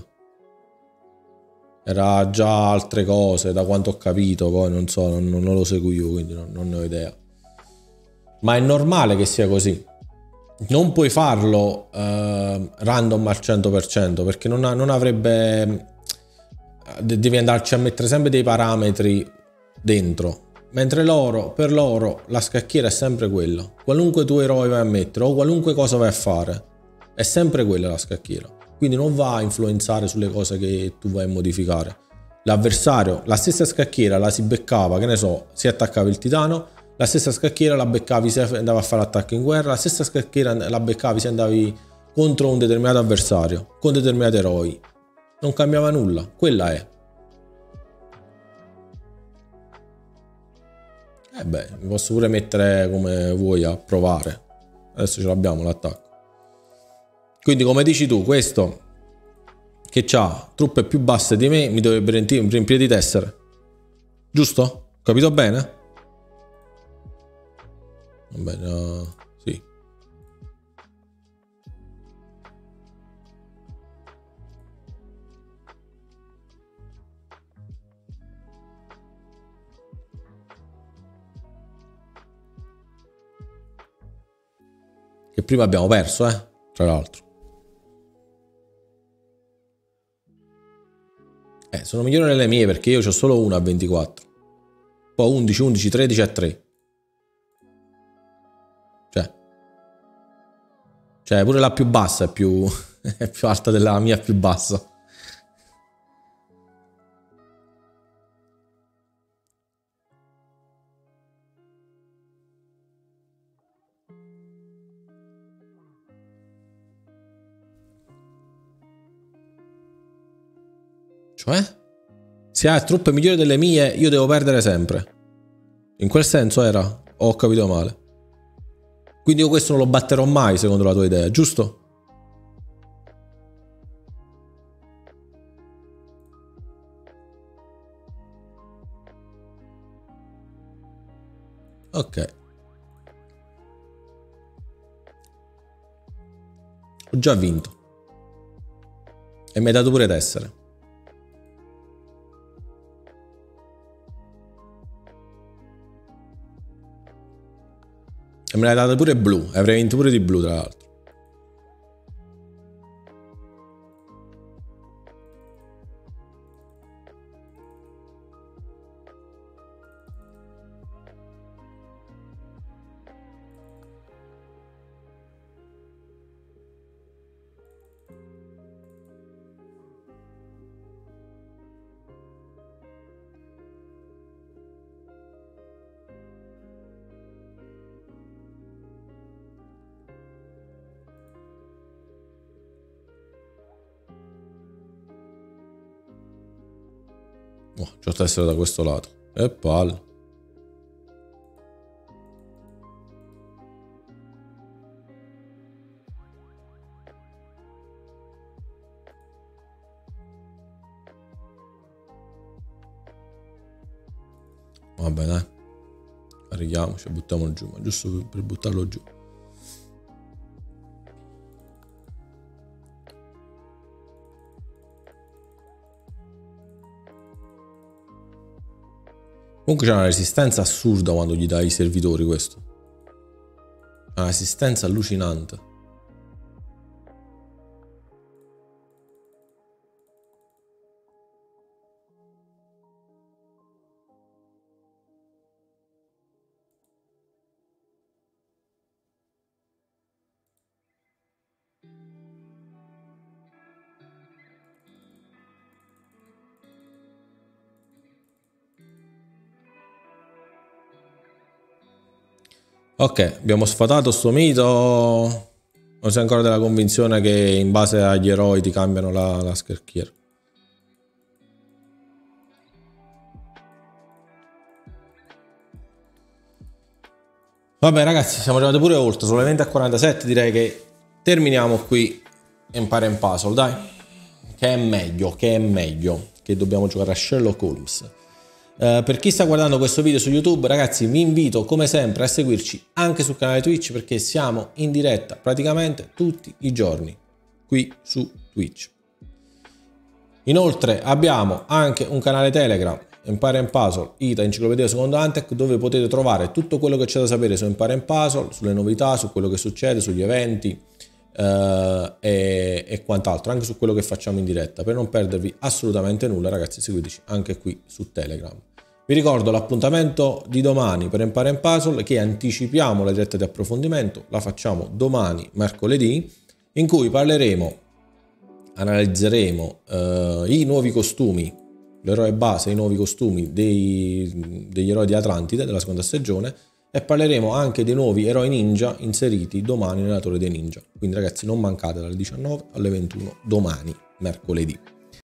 Era già altre cose, da quanto ho capito, poi non so, non lo seguo io, quindi non ne ho idea. Ma è normale che sia così. Non puoi farlo random al 100% perché non avrebbe... Devi andarci a mettere sempre dei parametri dentro. Mentre per loro la scacchiera è sempre quella. Qualunque tuo eroe vai a mettere o qualunque cosa vai a fare, è sempre quella la scacchiera. Quindi non va a influenzare sulle cose che tu vai a modificare. L'avversario, la stessa scacchiera la si beccava, che ne so, si attaccava il titano, la stessa scacchiera la beccavi se andava a fare attacco in guerra, la stessa scacchiera la beccavi se andavi contro un determinato avversario, con determinati eroi. Non cambiava nulla, quella è. Mi posso pure mettere come vuoi a provare. Adesso ce l'abbiamo l'attacco. Quindi come dici tu, questo che ha truppe più basse di me mi dovrebbe riempire di tessere. Giusto? Capito bene? Va bene, sì. Che prima abbiamo perso, tra l'altro. Sono migliori delle mie perché io ho solo una a 24. Poi 11, 11, 13 a 3. Cioè pure la più bassa è più alta della mia più bassa. Cioè? Se ha truppe migliori delle mie, io devo perdere sempre. In quel senso era? O ho capito male? Quindi io questo non lo batterò mai, secondo la tua idea, giusto? Ok. Ho già vinto. E mi hai dato pure tessere. E me l'hai data pure blu. Avrei vinto pure di blu, tra l'altro. Oh, c'ho tessera da questo lato. E palle. Vabbè, dai. Carichiamoci e buttiamolo giù, ma giusto per buttarlo giù. Comunque c'è una resistenza assurda quando gli dai i servitori questo. Una resistenza allucinante. Ok, abbiamo sfatato sto mito. Non sei ancora della convinzione che in base agli eroi ti cambiano la scherchiera? Vabbè ragazzi, siamo arrivati pure oltre, sono le 20:47, direi che terminiamo qui Empire and Puzzle, dai. Che è meglio, che dobbiamo giocare a Sherlock Holmes. Per chi sta guardando questo video su YouTube, ragazzi, vi invito come sempre a seguirci anche sul canale Twitch, perché siamo in diretta praticamente tutti i giorni qui su Twitch. Inoltre abbiamo anche un canale Telegram, Empire and Puzzle, Ita Enciclopedia Secondo Antec, dove potete trovare tutto quello che c'è da sapere su Empire and Puzzle, sulle novità, su quello che succede, sugli eventi e quant'altro, anche su quello che facciamo in diretta. Per non perdervi assolutamente nulla, ragazzi, seguiteci anche qui su Telegram. Vi ricordo l'appuntamento di domani per Empire and Puzzle, che anticipiamo la diretta di approfondimento, la facciamo domani, mercoledì, in cui analizzeremo i nuovi costumi, l'eroe base, i nuovi costumi degli eroi di Atlantide della seconda stagione, e parleremo anche dei nuovi eroi ninja inseriti domani nella Torre dei Ninja. Quindi ragazzi, non mancate dalle 19 alle 21 domani, mercoledì.